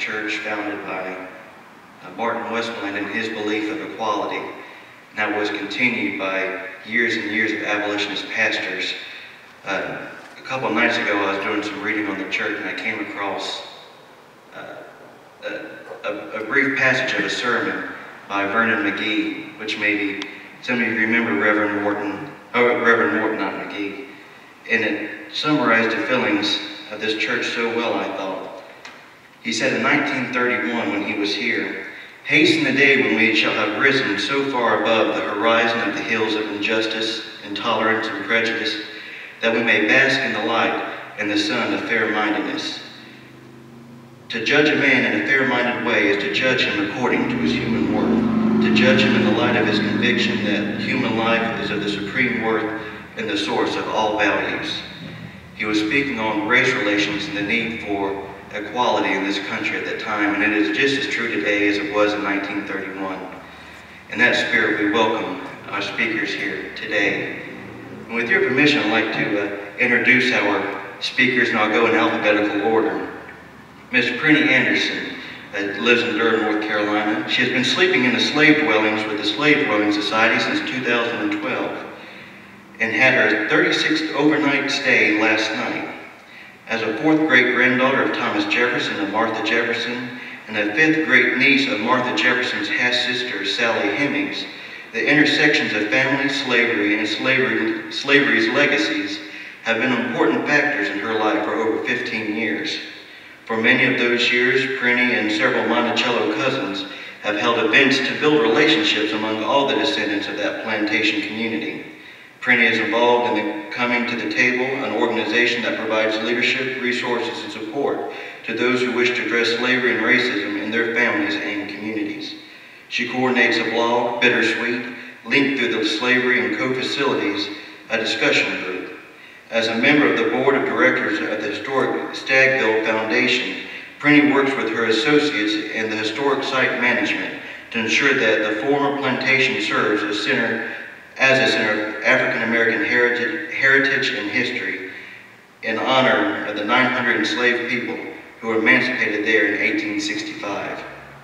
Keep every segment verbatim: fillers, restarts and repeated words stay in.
church founded by uh, Martin Westmoreland and his belief of equality. And that was continued by years and years of abolitionist pastors. Uh, a couple of nights ago, I was doing some reading on the church, and I came across uh, a, a, a brief passage of a sermon by Vernon McGee, which maybe some of you remember Reverend Morton, oh, Reverend Morton, not McGee. And it summarized the feelings of this church so well, I thought. He said in nineteen thirty-one, when he was here, "Hasten the day when we shall have risen so far above the horizon of the hills of injustice, intolerance, and prejudice, that we may bask in the light and the sun of fair-mindedness. To judge a man in a fair-minded way is to judge him according to his human worth, to judge him in the light of his conviction that human life is of the supreme worth and the source of all values." He was speaking on race relations and the need for equality in this country at that time, and it is just as true today as it was in nineteen thirty-one. In that spirit, we welcome our speakers here today. And with your permission, I'd like to uh, introduce our speakers, and I'll go in alphabetical order. Miss Prinny Anderson uh, lives in Durham, North Carolina. She has been sleeping in the slave dwellings with the Slave Dwelling Society since two thousand twelve and had her thirty-sixth overnight stay last night. As a fourth great-granddaughter of Thomas Jefferson and Martha Jefferson, and a fifth great-niece of Martha Jefferson's half-sister, Sally Hemings, the intersections of family, slavery, and slavery, slavery's legacies have been important factors in her life for over fifteen years. For many of those years, Prinny and several Monticello cousins have held events to build relationships among all the descendants of that plantation community. Prinny is involved in the Coming to the Table, an organization that provides leadership, resources, and support to those who wish to address slavery and racism in their families and communities. She coordinates a blog, Bittersweet, linked through the Slavery and Co-Facilities, a discussion group. As a member of the board of directors of the historic Stagville Foundation, Prinny works with her associates in the historic site management to ensure that the former plantation serves as, center, as a center of African American heritage, heritage and history in honor of the nine hundred enslaved people who were emancipated there in eighteen sixty-five.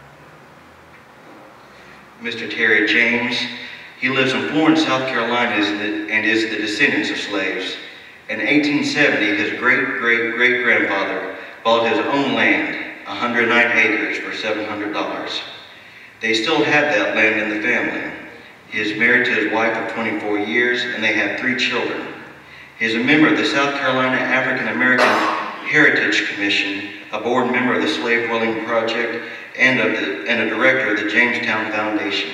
Mister Terry James, he lives in Florence, South Carolina, and is the descendants of slaves. In eighteen seventy, his great-great-great-grandfather bought his own land, one hundred nine acres, for seven hundred dollars. They still have that land in the family. He is married to his wife of twenty-four years, and they have three children. He is a member of the South Carolina African American Heritage Commission, a board member of the Slave Dwelling Project, and, of the, and a director of the Jamestown Foundation.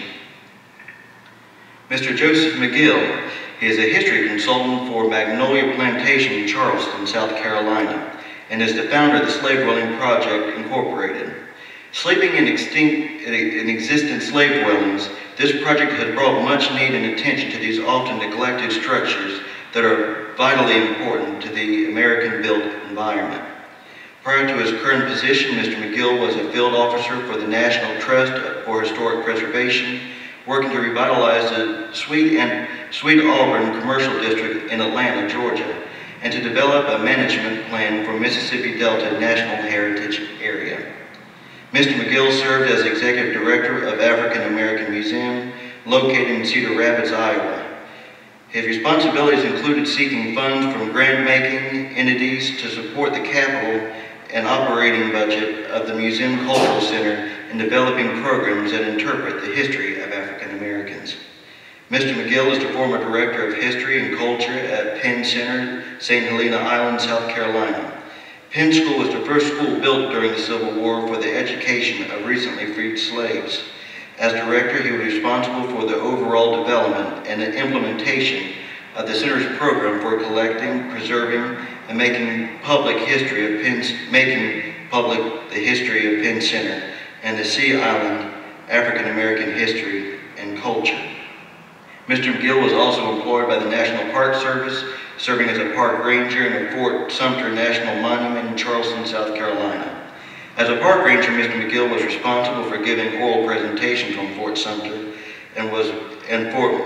Mister Joseph McGill, he is a history consultant for Magnolia Plantation in Charleston, South Carolina, and is the founder of the Slave Dwelling Project, Incorporated. Sleeping in, extinct, in existing slave dwellings, this project has brought much need and attention to these often neglected structures that are vitally important to the American-built environment. Prior to his current position, Mister McGill was a field officer for the National Trust for Historic Preservation, working to revitalize the Sweet and Sweet Auburn Commercial District in Atlanta, Georgia, and to develop a management plan for Mississippi Delta National Heritage Area. Mister McGill served as Executive Director of African American Museum, located in Cedar Rapids, Iowa. His responsibilities included seeking funds from grant-making entities to support the capital and operating budget of the Museum Cultural Center in developing programs that interpret the history of African Americans. Mister McGill is the former Director of History and Culture at Penn Center, Saint Helena Island, South Carolina. Penn School was the first school built during the Civil War for the education of recently freed slaves. As director, he was responsible for the overall development and the implementation of the center's program for collecting, preserving, and making public history of Penn, making public the history of Penn Center and the Sea Island African American history and culture. Mister McGill was also employed by the National Park Service, serving as a park ranger in the Fort Sumter National Monument in Charleston, South Carolina. As a park ranger, Mister McGill was responsible for giving oral presentations on Fort Sumter and was in Fort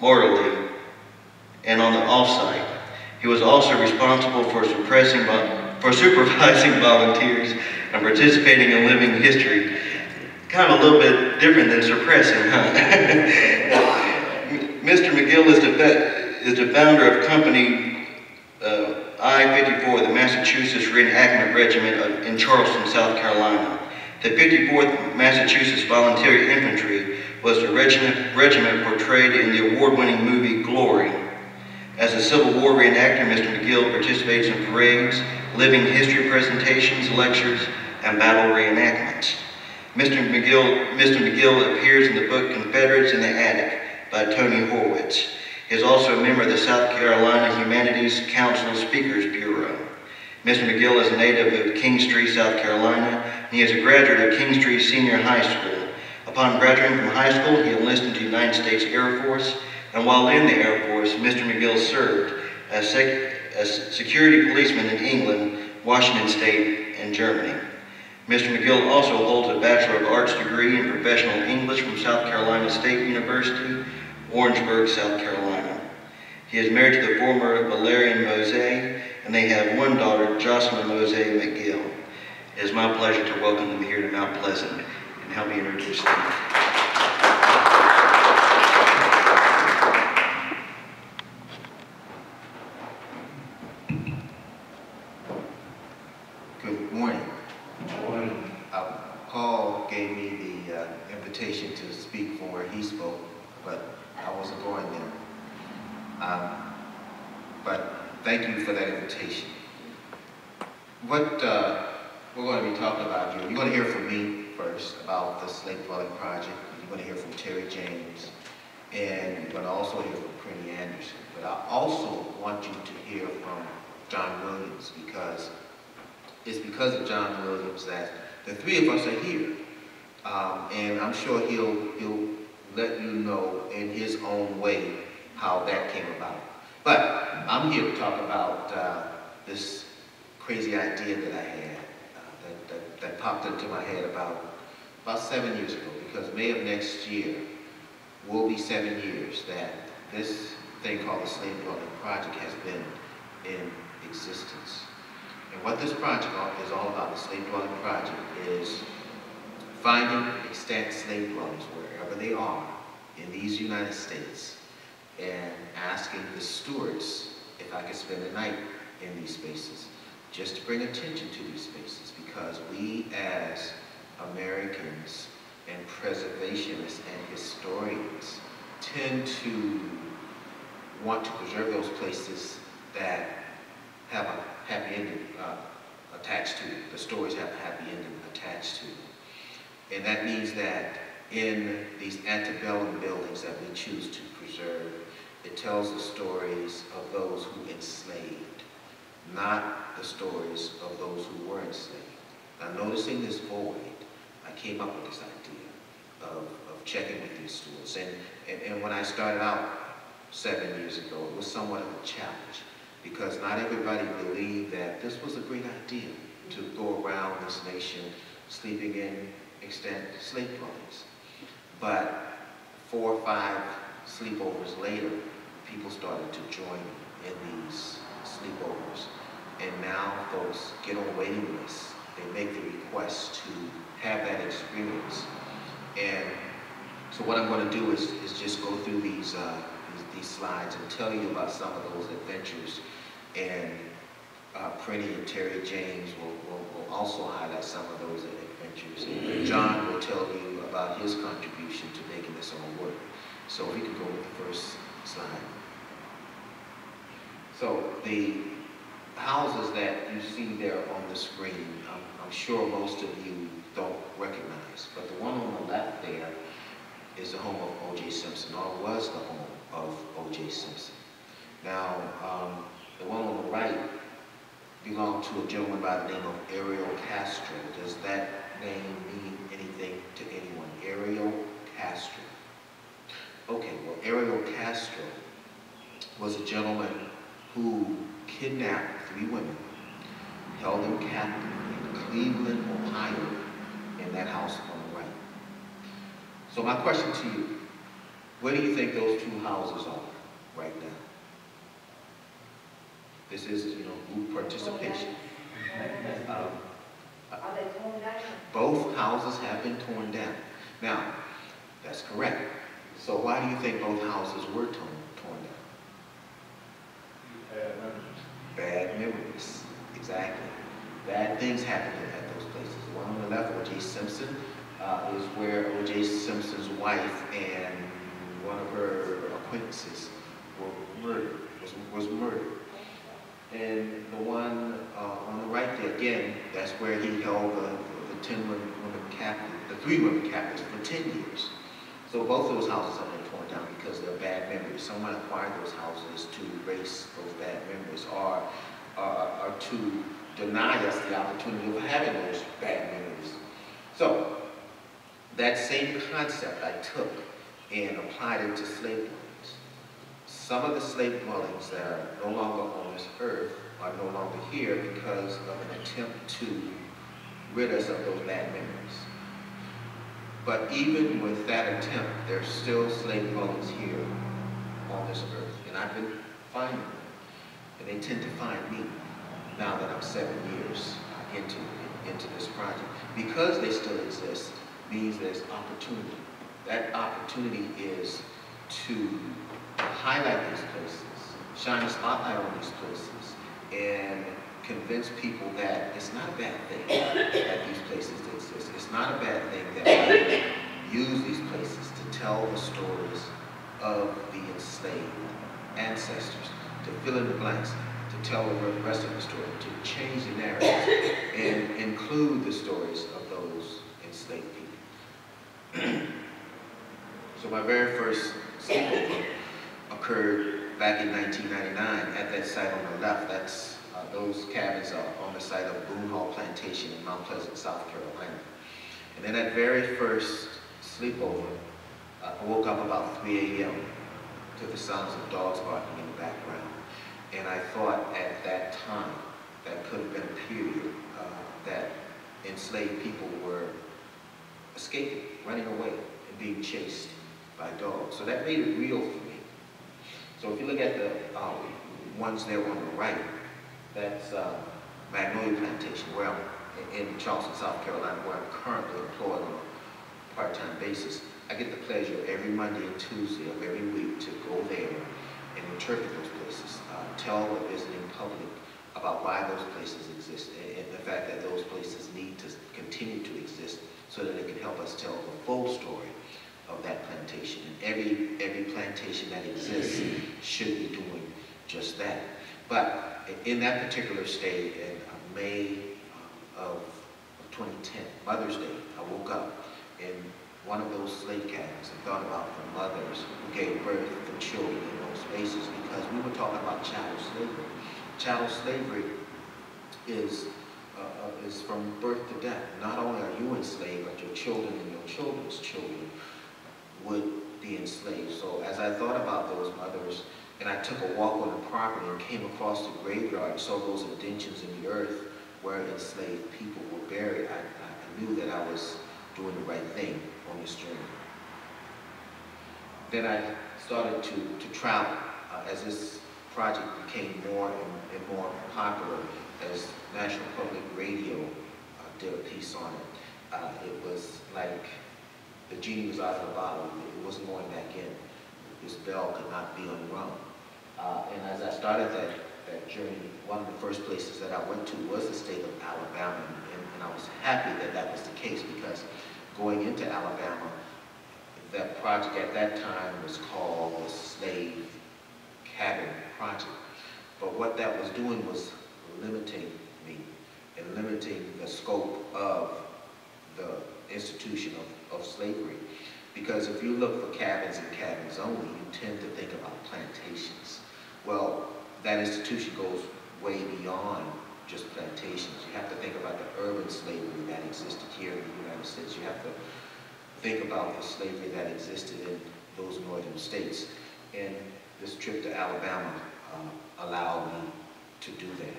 Morley and on the offsite. He was also responsible for suppressing for supervising volunteers and participating in living history. Kind of a little bit different than suppressing, huh? Mister McGill is the, is the founder of Company uh, I fifty-four, the Massachusetts Reenactment Regiment of, in Charleston, South Carolina. The fifty-fourth Massachusetts Volunteer Infantry was the regiment, regiment portrayed in the award-winning movie Glory. As a Civil War reenactor, Mister McGill participates in parades, living history presentations, lectures, and battle reenactments. Mister McGill, Mister McGill appears in the book Confederates in the Attic by Tony Horwitz. He is also a member of the South Carolina Humanities Council Speakers Bureau. Mister McGill is a native of Kingstree, South Carolina, and he is a graduate of Kingstree Senior High School. Upon graduating from high school, he enlisted into the United States Air Force, and while in the Air Force, Mister McGill served as, sec as security policeman in England, Washington State, and Germany. Mister McGill also holds a Bachelor of Arts degree in Professional English from South Carolina State University, Orangeburg, South Carolina. He is married to the former Valerian Mose, and they have one daughter, Jocelyn Mose McGill. It is my pleasure to welcome them here to Mount Pleasant and help me introduce them. Good morning. Good morning. Uh, Paul gave me the uh, invitation to speak from where he spoke, but I wasn't going there. Um, but thank you for that invitation. What uh, we're going to be talking about here, you're going to hear from me first about the Slate Dwelling Project. You're going to hear from Terry James, and you're going to also hear from Prinny Anderson. But I also want you to hear from John Williams, because it's because of John Williams that the three of us are here. Um, and I'm sure he'll, he'll let you know in his own way how that came about. But I'm here to talk about uh, this crazy idea that I had uh, that, that, that popped into my head about, about seven years ago, because May of next year will be seven years that this thing called the Slate Dwelling Project has been in existence. And what this project is all about, the Slate Dwelling Project, is finding extant slave dwellings wherever they are in these United States and asking the stewards if I could spend the night in these spaces, just to bring attention to these spaces, because we as Americans and preservationists and historians tend to want to preserve those places that have a happy ending uh, attached to it. The stories have a happy ending attached to it. And that means that in these antebellum buildings that we choose to preserve, it tells the stories of those who enslaved, not the stories of those who were enslaved. Now, noticing this void, I came up with this idea of, of checking with these stewards. And, and, and when I started out seven years ago, it was somewhat of a challenge, because not everybody believed that this was a great idea to go around this nation sleeping in extant slave dwellings. But four or five sleepovers later, people started to join in these sleepovers. And now folks get on waiting lists. They make the request to have that experience. And so what I'm going to do is, is just go through these, uh, these, these slides and tell you about some of those adventures. And uh, Prinny and Terry James will, will, will also highlight some of those adventures. And John will tell you about his contribution to making this all work. So we can go with the first slide. So the houses that you see there on the screen, I'm, I'm sure most of you don't recognize, but the one on the left there is the home of O J Simpson, or was the home of O J Simpson. Now, um, the one on the right belonged to a gentleman by the name of Ariel Castro. Does that name mean anything to anyone? Ariel Castro. Okay, well, Ariel Castro was a gentleman who kidnapped three women, held them captive in Cleveland, Ohio, in that house on the right. So my question to you, where do you think those two houses are right now? This is, you know, group participation. Um, Are they torn down? both houses have been torn down. Now, that's correct. So why do you think both houses were torn, torn down? Bad memories. Bad memories, exactly. Bad things happened at those places. The one on the left, O J Simpson, uh, is where O J Simpson's wife and one of her acquaintances were murdered, was, was murdered. And the one uh, on the right there, again, that's where he held the, the ten women captive, the three women captives for ten years. So both of those houses have been torn down because they're bad memories. Someone acquired those houses to erase those bad memories, or, uh, or to deny us the opportunity of having those bad memories. So that same concept I took and applied it to slave dwellings. Some of the slave dwellings that are no longer on this earth are no longer here because of an attempt to rid us of those bad memories. But even with that attempt, there's still slave dwellings here on this earth. And I've been finding them. And they tend to find me now that I'm seven years into, into this project. Because they still exist means there's opportunity. That opportunity is to highlight these places, shine a spotlight on these places, and convince people that it's not a bad thing that these places exist. It's not a bad thing that we use these places to tell the stories of the enslaved ancestors, to fill in the blanks, to tell the rest of the story, to change the narrative, and include the stories of those enslaved people. So my very first sleepover occurred back in nineteen ninety-nine at that site on the left. That's uh, those cabins are on the site of Boone Hall Plantation in Mount Pleasant, South Carolina. And then that very first sleepover, uh, I woke up about three A M to the sounds of dogs barking in the background. And I thought at that time that could have been a period uh, that enslaved people were escaping, running away, and being chased by dogs. So that made it real for me. So if you look at the uh, ones there on the right, that's uh, Magnolia Plantation, where I'm in Charleston, South Carolina, where I'm currently employed on a part-time basis. I get the pleasure every Monday and Tuesday of every week to go there and interpret those places, uh, tell the visiting public about why those places exist, and, and the fact that those places need to continue to exist so that it can help us tell the full story of that plantation. And every, every plantation that exists should be doing just that. But in that particular state, in May of twenty ten, Mother's Day, I woke up in one of those slave cabins and thought about the mothers who gave birth to children in those spaces, because we were talking about chattel slavery. Chattel slavery is, uh, is from birth to death. Not only are you enslaved, but your children and your children's children would be enslaved. So as I thought about those mothers, and I took a walk on the property and came across the graveyard and saw those indentions in the earth where enslaved people were buried, I, I knew that I was doing the right thing on this journey. Then I started to, to travel uh, as this project became more and, and more popular, as National Public Radio uh, did a piece on it. Uh, it was like the genie was out of the bottle. It wasn't going back in. This bell could not be unrung. Uh, and as I started that, that journey, one of the first places that I went to was the state of Alabama. And, and I was happy that that was the case, because going into Alabama, that project at that time was called the Slave Cabin Project. But what that was doing was limiting me and limiting the scope of the institution of, of slavery. Because if you look for cabins and cabins only, you tend to think about plantations. Well, that institution goes way beyond just plantations. You have to think about the urban slavery that existed here in the United States. You have to think about the slavery that existed in those northern states. And this trip to Alabama uh, allowed me to do that.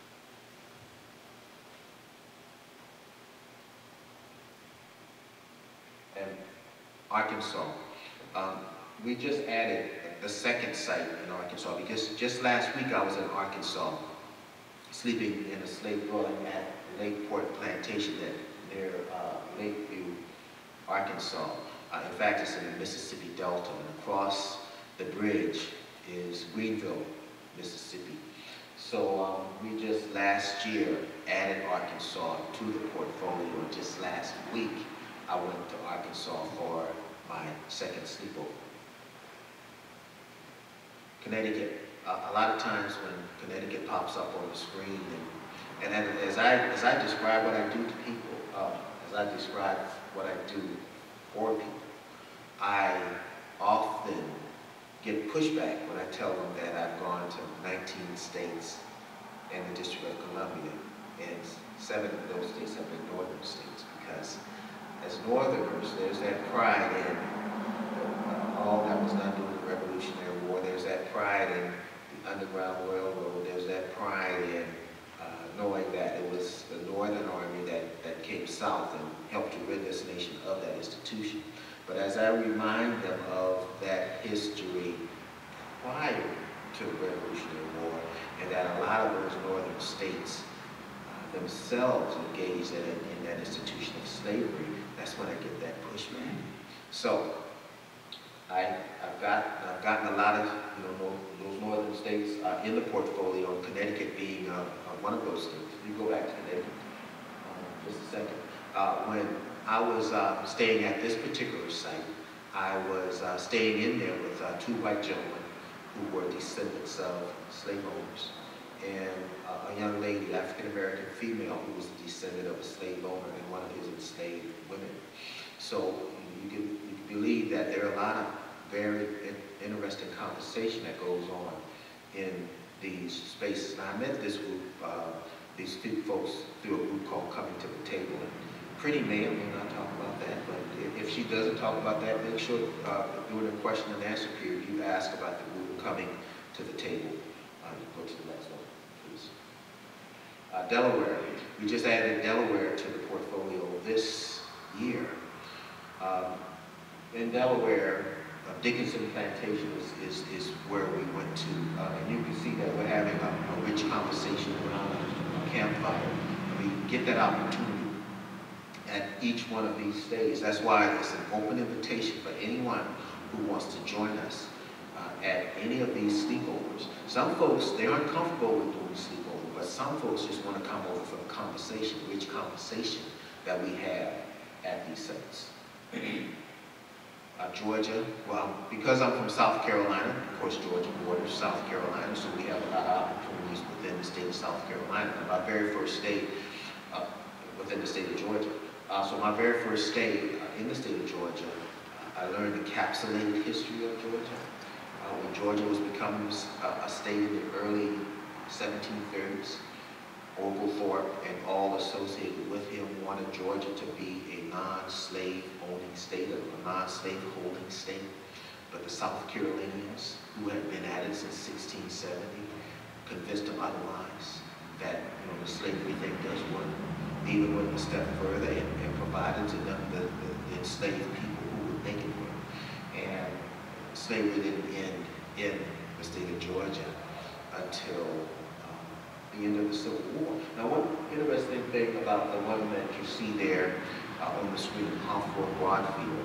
And Arkansas. Um, we just added the second site in Arkansas, because just last week I was in Arkansas sleeping in a slave dwelling at Lakeport Plantation that near uh, Lakeview, Arkansas. Uh, in fact, it's in the Mississippi Delta, and across the bridge is Greenville, Mississippi. So um, we just last year added Arkansas to the portfolio. Just last week, I went to Arkansas for my second sleepover. Connecticut. Uh, a lot of times when Connecticut pops up on the screen, and, and as I as I describe what I do to people, uh, as I describe what I do for people, I often get pushback when I tell them that I've gone to nineteen states and the District of Columbia, and seven of those states have been northern states, because as northerners, there's that pride in uh, all that was done during the Revolutionary War. There's that pride in the Underground Railroad. There's that pride in uh, knowing that it was the Northern Army that, that came south and helped to rid this nation of that institution. But as I remind them of that history prior to the Revolutionary War, and that a lot of those northern states uh, themselves engaged in, in that institution of slavery, that's when I get that pushback. So I, I've got I've gotten a lot of you know those northern states uh, in the portfolio. Connecticut being uh, uh, one of those states. You go back to Connecticut uh, just a second. Uh, when I was uh, staying at this particular site, I was uh, staying in there with uh, two white gentlemen who were descendants of slave owners, and uh, a young lady, African-American female, who was a descendant of a slave owner and one of his enslaved women. So you can, you can believe that there are a lot of very in, interesting conversation that goes on in these spaces. Now, I met this group, uh, these two folks, through a group called Coming to the Table. And Prinny may or may not talk about that, but if, if she doesn't talk about that, make sure uh, during the question and answer period, you ask about the group Coming to the Table. Uh, you go to the next one, please. Uh, Delaware. We just added Delaware to the portfolio this year. Um, in Delaware, uh, Dickinson Plantation is, is, is where we went to, uh, and you can see that we're having a, a rich conversation around a campfire. We get that opportunity at each one of these stays. That's why it's an open invitation for anyone who wants to join us uh, at any of these sleepovers. Some folks, they aren't comfortable with doing sleepover, but some folks just want to come over for the conversation, rich conversation that we have at these sites. Uh, Georgia, well, because I'm from South Carolina, of course Georgia borders South Carolina, so we have a lot of opportunities within the state of South Carolina. And my very first stay uh, within the state of Georgia. Uh, so my very first stay uh, in the state of Georgia, uh, I learned the encapsulated history of Georgia. Uh, when Georgia was becoming a, a state in the early seventeen thirties, Oglethorpe and all associated with him wanted Georgia to be a non-slave owning state, a non-slave holding state. But the South Carolinians, who had been at it since sixteen seventy, convinced them otherwise, that you know, the slavery thing does work. Even went a step further and, and provided to them the, the, the enslaved people who would make it work. And slavery didn't end in the state of Georgia until the end of the Civil War. Now, one interesting thing about the one that you see there uh, on the screen, Humford Broadfield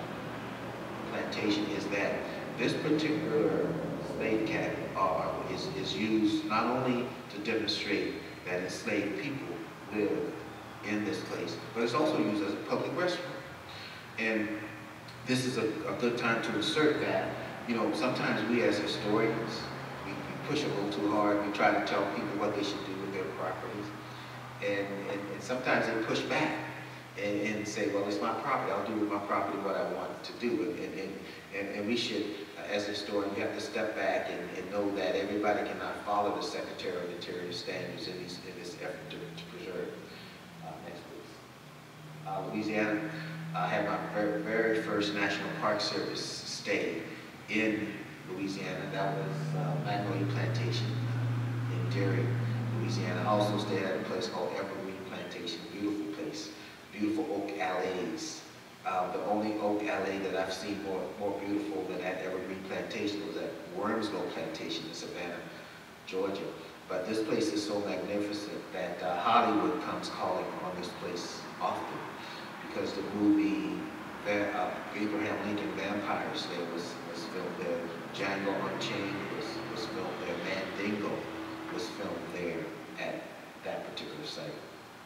Plantation, is that this particular slave cabin uh, is, is used not only to demonstrate that enslaved people live in this place, but it's also used as a public restroom. And this is a, a good time to assert that, you know, sometimes we as historians, push a little too hard. We try to tell people what they should do with their properties. And, and, and sometimes they push back and, and say, well, it's my property. I'll do with my property what I want to do. And, and, and, and we should, as a historian, we have to step back and, and know that everybody cannot follow the Secretary of the Interior standards in, these, in this effort to, to preserve. Uh, next, please. Uh, Louisiana, I had my very, very first National Park Service stay in Louisiana. That was uh, Magnolia Plantation in Derry, Louisiana. I also stayed at a place called Evergreen Plantation, beautiful place, beautiful oak alleys. Uh, the only oak alley that I've seen more, more beautiful than at Evergreen Plantation was at Wormslow Plantation in Savannah, Georgia. But this place is so magnificent that uh, Hollywood comes calling on this place often, because the movie uh, Abraham Lincoln Vampire Slayer was, was filmed there. Django Unchained was, was filmed there. Mandingo was filmed there at that particular site.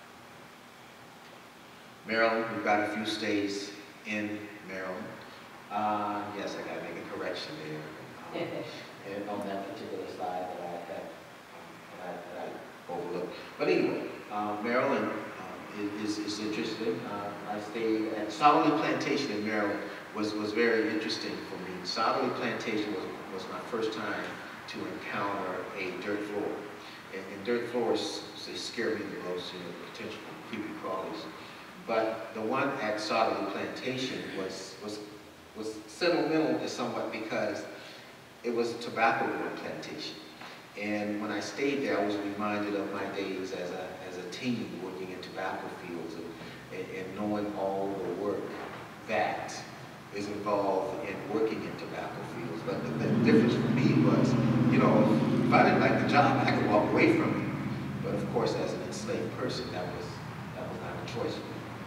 Maryland, we've got a few stays in Maryland. Uh, yes, I gotta make a correction there. Um, and on that particular slide that I had, um, that I, that I overlooked. But anyway, um, Maryland um, is, is interesting. Uh, I stayed at Southerly Plantation in Maryland. Was, was very interesting for me. Southerly Plantation was, was my first time to encounter a dirt floor. And, and dirt floors, they scare me the most, you know, potential creepy crawlies. But the one at Southerly Plantation was, was, was sentimental somewhat because it was a tobacco growing plantation. And when I stayed there, I was reminded of my days as a, as a teen working in tobacco fields and, and, and knowing all the work that is involved in working in tobacco fields. But the, the difference for me was, you know, if I didn't like the job, I could walk away from it. But of course, as an enslaved person, that was, that was not a choice for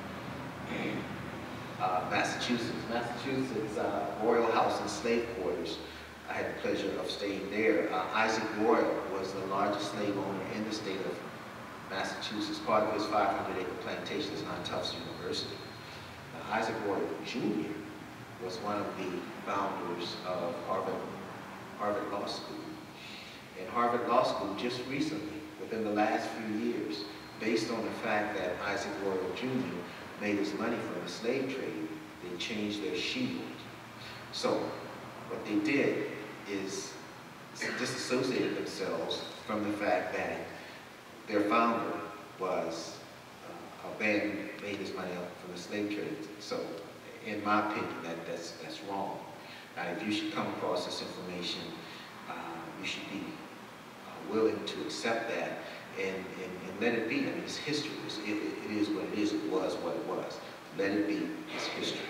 me. Uh, Massachusetts. Massachusetts, uh, Royal House and Slave Quarters. I had the pleasure of staying there. Uh, Isaac Royal was the largest slave owner in the state of Massachusetts. Part of his five hundred acre plantation is on Tufts University. Uh, Isaac Royal Junior was one of the founders of Harvard, Harvard Law School. And Harvard Law School just recently, within the last few years, based on the fact that Isaac Royal Junior made his money from the slave trade, they changed their shield. So what they did is disassociated themselves from the fact that their founder was uh, a man made his money up from the slave trade. So in my opinion, that, that's, that's wrong. Now, if you should come across this information, uh, you should be uh, willing to accept that and, and, and let it be. I mean, it's history. It's, it, it is what it is. It was what it was. Let it be. It's history.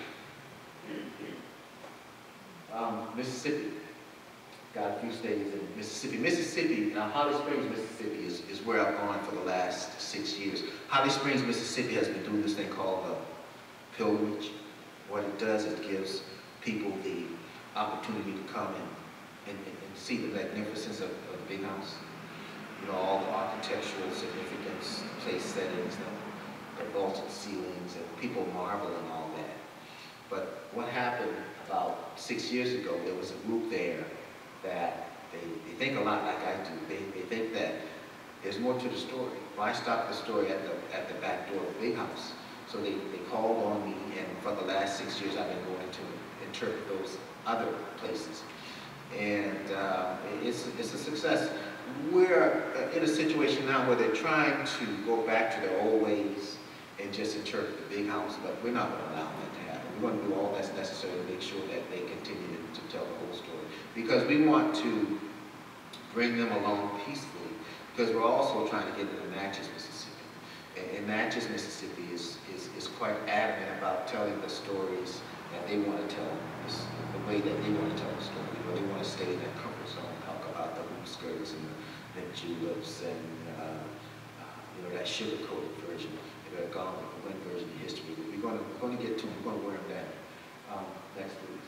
Um, Mississippi. Got a few stays in Mississippi. Mississippi, now Holly Springs, Mississippi is, is where I've gone for the last six years. Holly Springs, Mississippi has been doing this thing called a pilgrimage. What it does, it gives people the opportunity to come and, and, and see the magnificence of, of the big house. You know, all the architectural significance, place settings, the, the vaulted ceilings, and people marvel and all that. But what happened about six years ago, there was a group there that they, they think a lot like I do. They, they think that there's more to the story. Why stop the story at the, at the back door of the big house? So they, they called on me, and for the last six years I've been going to interpret those other places. And uh, it's, it's a success. We're in a situation now where they're trying to go back to their old ways and just interpret the big house, but we're not going to allow that to happen. We're going to do all that's necessary to make sure that they continue to, to tell the whole story. Because we want to bring them along peacefully, because we're also trying to get into Natchez, Mississippi. And Natchez, Mississippi is, is, is quite adamant about telling the stories that they want to tell, this, the way that they want to tell the story. You know, they want to stay in that comfort zone, talk about the hoop skirts and the, the juleps and uh, uh, you know, that sugar-coated version. They're gone with the wind version of history. But we're going to, we're going to get to them. We're going to wear them down. Um, next, please.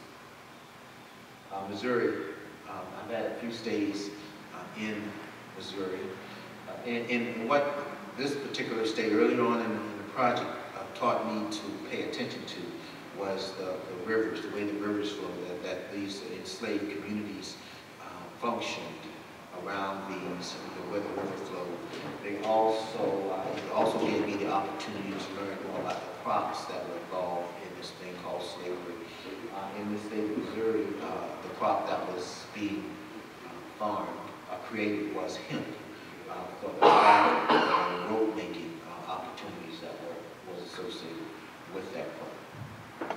Uh, Missouri. Um, I've had a few stays uh, in Missouri. Uh, and, and what this particular stay earlier on in, in the project uh, taught me to pay attention to was the, the rivers, the way the rivers flow, that, that these enslaved communities uh, functioned around these, you know, where the river flowed. They also, uh, it also gave me the opportunity to learn more about the crops that were involved in this thing called slavery. Uh, in the state of Missouri, uh, the crop that was being uh, farmed, uh, created was hemp. Uh, for the fabric and rope making uh, opportunities that were was associated with that crop.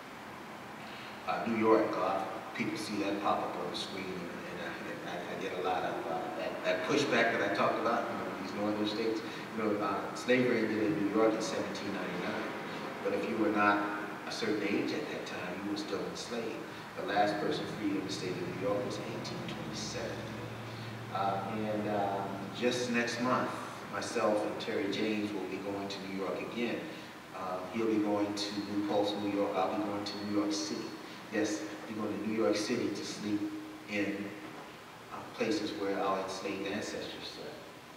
Uh, New York, uh, people see that pop up on the screen, and, and I, I get a lot of uh, that, that pushback that I talked about. You know, these northern states. You know, uh, slavery ended in New York in seventeen ninety-nine, but if you were not a certain age at that time, you were still enslaved. The last person freed in the state of New York was eighteen twenty-seven. Uh, and um, just next month, myself and Terry James will be going to New York again. Um, he'll be going to New Paltz, New York. I'll be going to New York City. Yes, I'll be going to New York City to sleep in uh, places where our enslaved ancestors slept.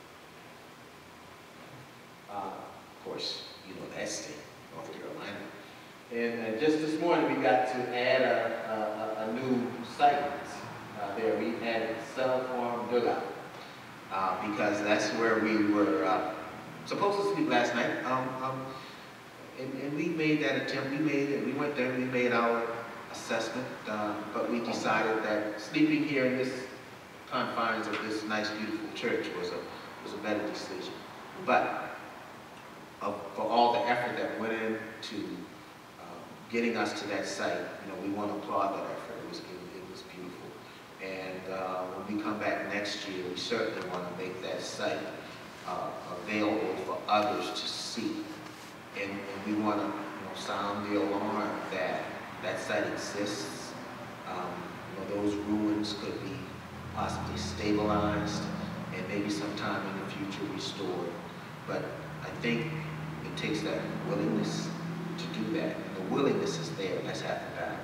Uh, of course, you know that state, North Carolina. And uh, just this morning, we got to add a, a, a new site uh, there. We added Cell Farm Dugout uh, because that's where we were uh, supposed to sleep last night. Um, um, and, and we made that attempt. We made it. We went there. We made our assessment, uh, but we decided that sleeping here in this confines of this nice, beautiful church was a was a better decision. But uh, for all the effort that went into getting us to that site, you know, we want to applaud that effort. It was, it, it was beautiful. And uh, when we come back next year, we certainly want to make that site uh, available for others to see. And, and we want to, you know, sound the alarm that that site exists. Um, you know, those ruins could be possibly stabilized and maybe sometime in the future restored. But I think it takes that willingness to do that. The willingness is there. Let's have the battle.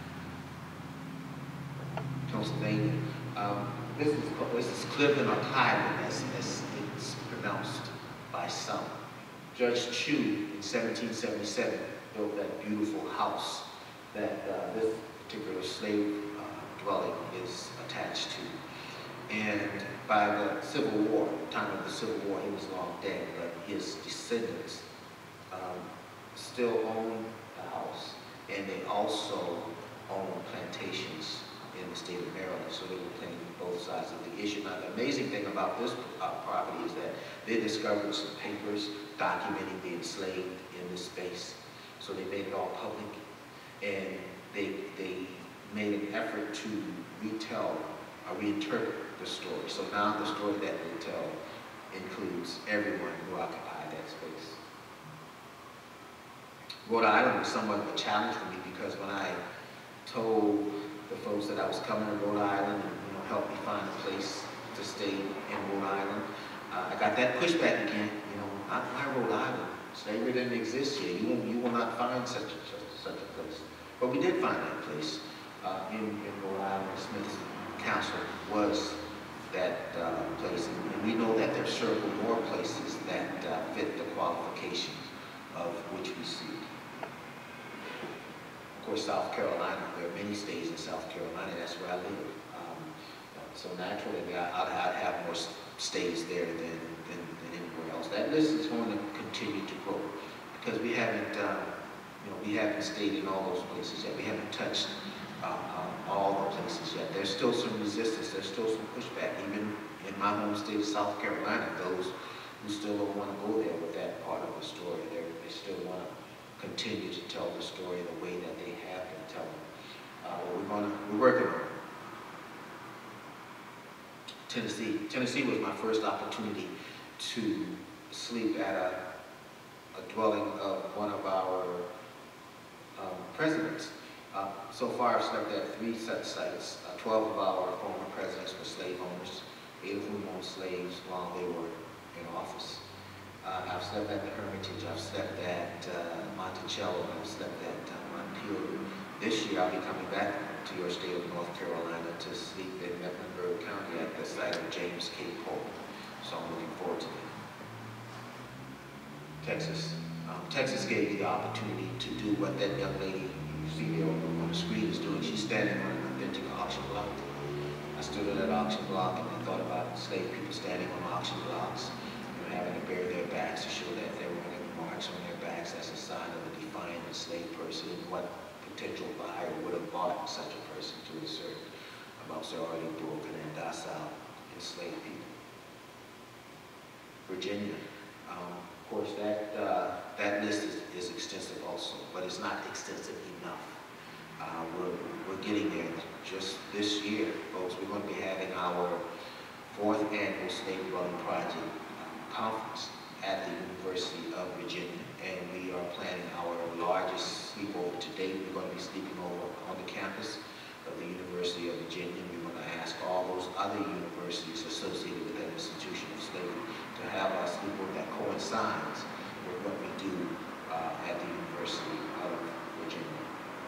Pennsylvania. Um, this is this is Cleveland or Cleveland, as, as it's pronounced by some. Judge Chu in seventeen seventy-seven built that beautiful house that uh, this particular slave uh, dwelling is attached to. And by the Civil War, time of the Civil War, he was long dead, but his descendants um, still own the house, and they also own plantations in the state of Maryland, so they were playing both sides of the issue. Now, the amazing thing about this uh, property is that they discovered some papers documenting the enslaved in this space, so they made it all public, and they, they made an effort to retell or reinterpret the story. So now the story that they tell includes everyone who occupied that space. Rhode Island was somewhat of a challenge for me because when I told the folks that I was coming to Rhode Island and, you know, help me find a place to stay in Rhode Island, uh, I got that pushback again. You know, not my Rhode Island. Slavery didn't exist here. You will, you will not find such a, such a place. But we did find that place uh, in, in Rhode Island. Smith's Council was that uh, place, and we know that there are several more places that uh, fit the qualifications of which we seek. Of course, South Carolina, there are many states in South Carolina, that's where I live. Um, so naturally, I'd, I'd have more stays there than, than, than anywhere else. That list is going to continue to grow because we haven't, uh, you know, we haven't stayed in all those places yet. We haven't touched uh, uh, all the places yet. There's still some resistance, there's still some pushback, even in my home state of South Carolina, those who still don't want to go there with that part of the story. They're, they still want to continue to tell the story the way that they have been telling. Uh, we're going to, we're working on it. Tennessee. Tennessee was my first opportunity to sleep at a, a dwelling of one of our um, presidents. Uh, so far, I've slept at three such sites. Uh, Twelve of our former presidents were slave owners, eight of whom owned slaves while they were in office. Uh, I've slept at the Hermitage, I've slept at uh, Monticello, I've slept at uh, Montpelier. This year I'll be coming back to your state of North Carolina to sleep in Mecklenburg County at the site of James K. Polk. So I'm looking forward to it. Texas. Um, Texas gave me the opportunity to do what that young lady you see there on the, on the screen is doing. She's standing on an authentic auction block. I stood on that auction block and I thought about enslaved people standing on auction blocks, having to bear their backs to show that there were any marks on their backs. That's a sign of a defiant enslaved person and what potential buyer would have bought such a person to assert amongst their already broken and docile enslaved people. Virginia. Um, of course, that, uh, that list is, is extensive also, but it's not extensive enough. Uh, we're, we're getting there. Just this year, folks, we're going to be having our fourth annual Slave Dwelling Project conference at the University of Virginia, and we are planning our largest sleepover to date. We're going to be sleeping over on the campus of the University of Virginia. We want to ask all those other universities associated with that institution of slavery, to have a sleepover that coincides with what we do uh, at the University of Virginia.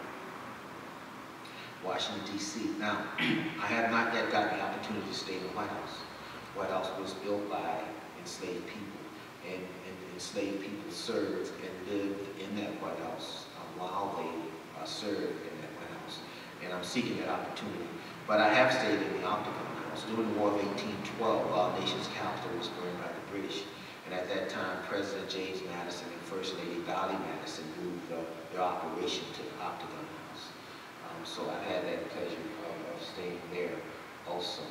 Washington, D C Now, I have not yet gotten the opportunity to stay in the White House. The White House was built by enslaved people, and, and enslaved people served and lived in that White House uh, while they uh, served in that White House. And I'm seeking that opportunity. But I have stayed in the Octagon House. During the War of eighteen twelve, our nation's capital was burned by the British. And at that time, President James Madison and First Lady Dolly Madison moved uh, their operation to the Octagon House. Um, so I had that pleasure of, of staying there also.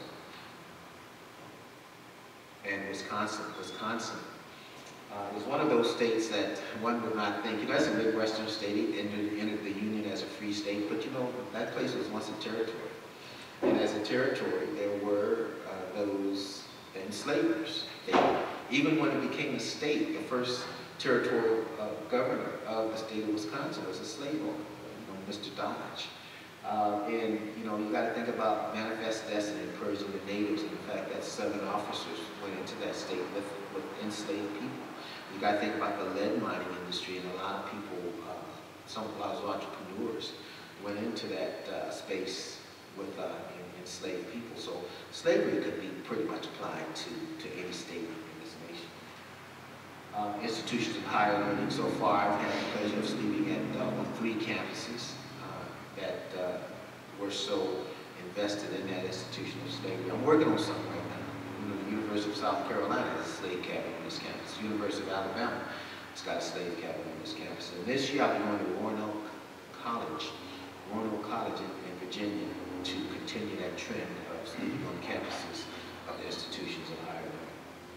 And Wisconsin, Wisconsin uh, was one of those states that one would not think, you know, that's a Midwestern state, it entered, entered the Union as a free state, but you know, that place was once a territory. And as a territory, there were uh, those enslavers there. Even when it became a state, the first territorial uh, governor of the state of Wisconsin was a slave owner, you know, Mister Dodge. Uh, and, you know, you got to think about manifest destiny and purging the natives and the fact that seven officers went into that state with, with enslaved people. You got to think about the lead mining industry, and a lot of people, uh, some a lot of entrepreneurs went into that uh, space with uh, enslaved people. So slavery could be pretty much applied to, to any state in this nation. Uh, institutions of higher learning so far, I've had the pleasure of sleeping at uh, on three campuses that uh, were so invested in that institution of slavery. I'm working on something right now. You know, the University of South Carolina has a slave cabin on this campus. The University of Alabama has got a slave cabin on this campus. And this year I'll be going to Roanoke College, Roanoke College in, in Virginia, to continue that trend of sleeping on campuses of the institutions of higher learning.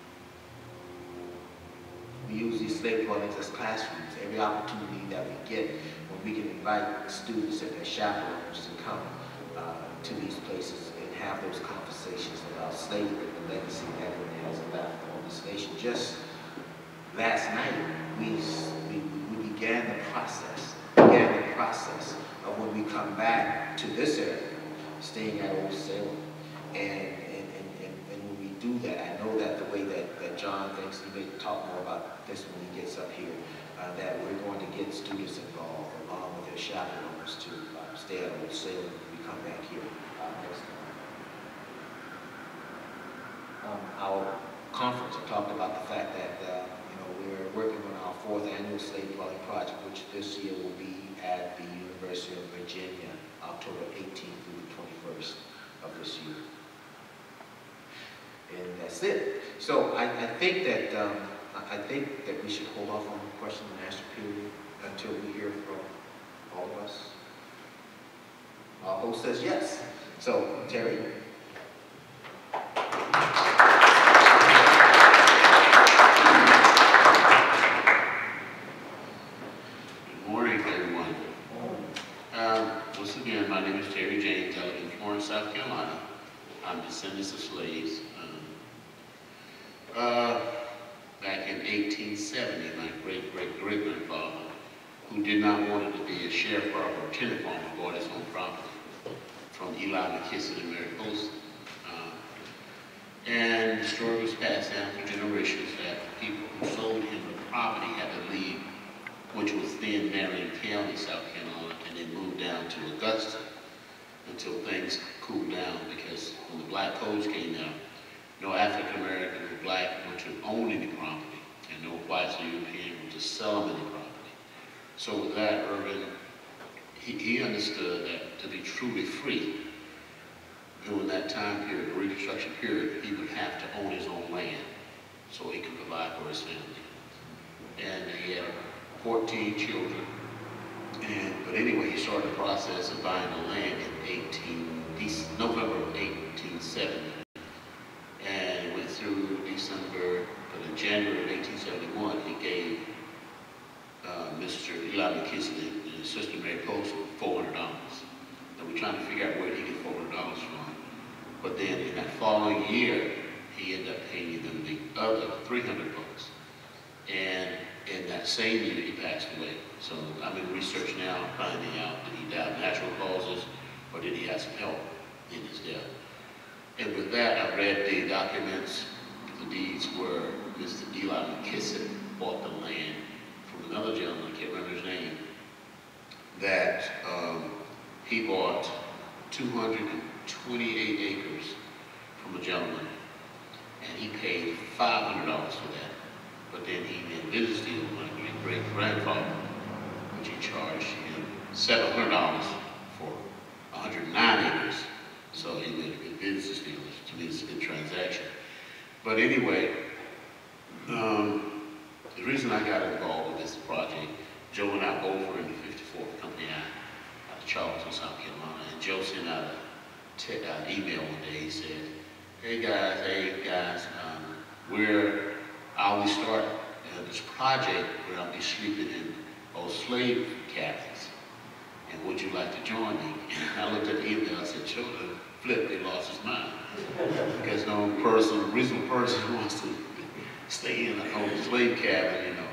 We use these slave dwellings as classrooms. Every opportunity that we get, when we can invite students and their chaperones to come uh, to these places and have those conversations about slavery and the legacy that it has left on this nation. Just last night, we, we, we began the process, began the process of when we come back to this area, staying at Old Salem. And, and, and, and, and when we do that, I know that the way that, that John thinks, he may talk more about this when he gets up here, uh, that we're going to get students involved along with their chaperones to uh, stay at Old Salem when we come back here uh, next time. Um, our conference talked about the fact that uh, you know, we're working on our fourth annual slave dwelling project, which this year will be at the University of Virginia, October eighteenth through the twenty-first of this year. And that's it. So I, I think that um, I think that we should hold off on the question and answer period until we hear from all of us. Our host says yes. So Terry. Good morning, everyone. Um, once again, my name is Terry James. I live in Florence, South Carolina. I'm descendants of slaves. Um, uh, back in eighteen seventy, my great-great-great-grandfather, who did not want to be a sharecropper or tenant farmer, bought his own property from Eli McKissick and Mary Poston. Uh, and the story was passed down through generations that the people who sold him the property had to leave, which was then Marion County, South Carolina, and they moved down to Augusta until things cooled down, because when the black codes came out, no African American or black were to own any property, and no whites or European were to sell them any property. So with that, Irvin, he, he understood that to be truly free during that time period, the Reconstruction period, he would have to own his own land so he could provide for his family. And he had fourteen children. And, but anyway, he started the process of buying the land in eighteen, November of eighteen seventy. And it went through December, but in January of eighteen seventy-one, he gave uh, Mister Eli McKissick and his sister Mary Poston four hundred dollars. And we're trying to figure out where he get four hundred dollars from. But then in that following year, he ended up paying them the other three hundred bucks. And in that same year, he passed away. So I'm in research now, finding out did he die of natural causes or did he have some help in his death. And with that, I read the documents the deeds were Mister Eli McKissick bought the land from another gentleman, I can't remember his name, that um, he bought two hundred twenty-eight acres from a gentleman, and he paid five hundred dollars for that. But then he made a business deal with my great-great-grandfather, which he charged him seven hundred dollars for one hundred nine acres. So he made a good business deal. To me, it's a good transaction. But anyway, um, the reason I got involved with this project, Joe and I both were in the fifty-fourth Company I out of Charleston, South Carolina, and Joe sent out an email one day. He said, hey guys, hey guys, um, we're, I'll be starting uh, this project where I'll be sleeping in old slave cabins. And would you like to join me? And I looked at the email, I said, Joe, flip, they lost his mind. Because no person, reasonable person wants to stay in an old slave cabin, you know.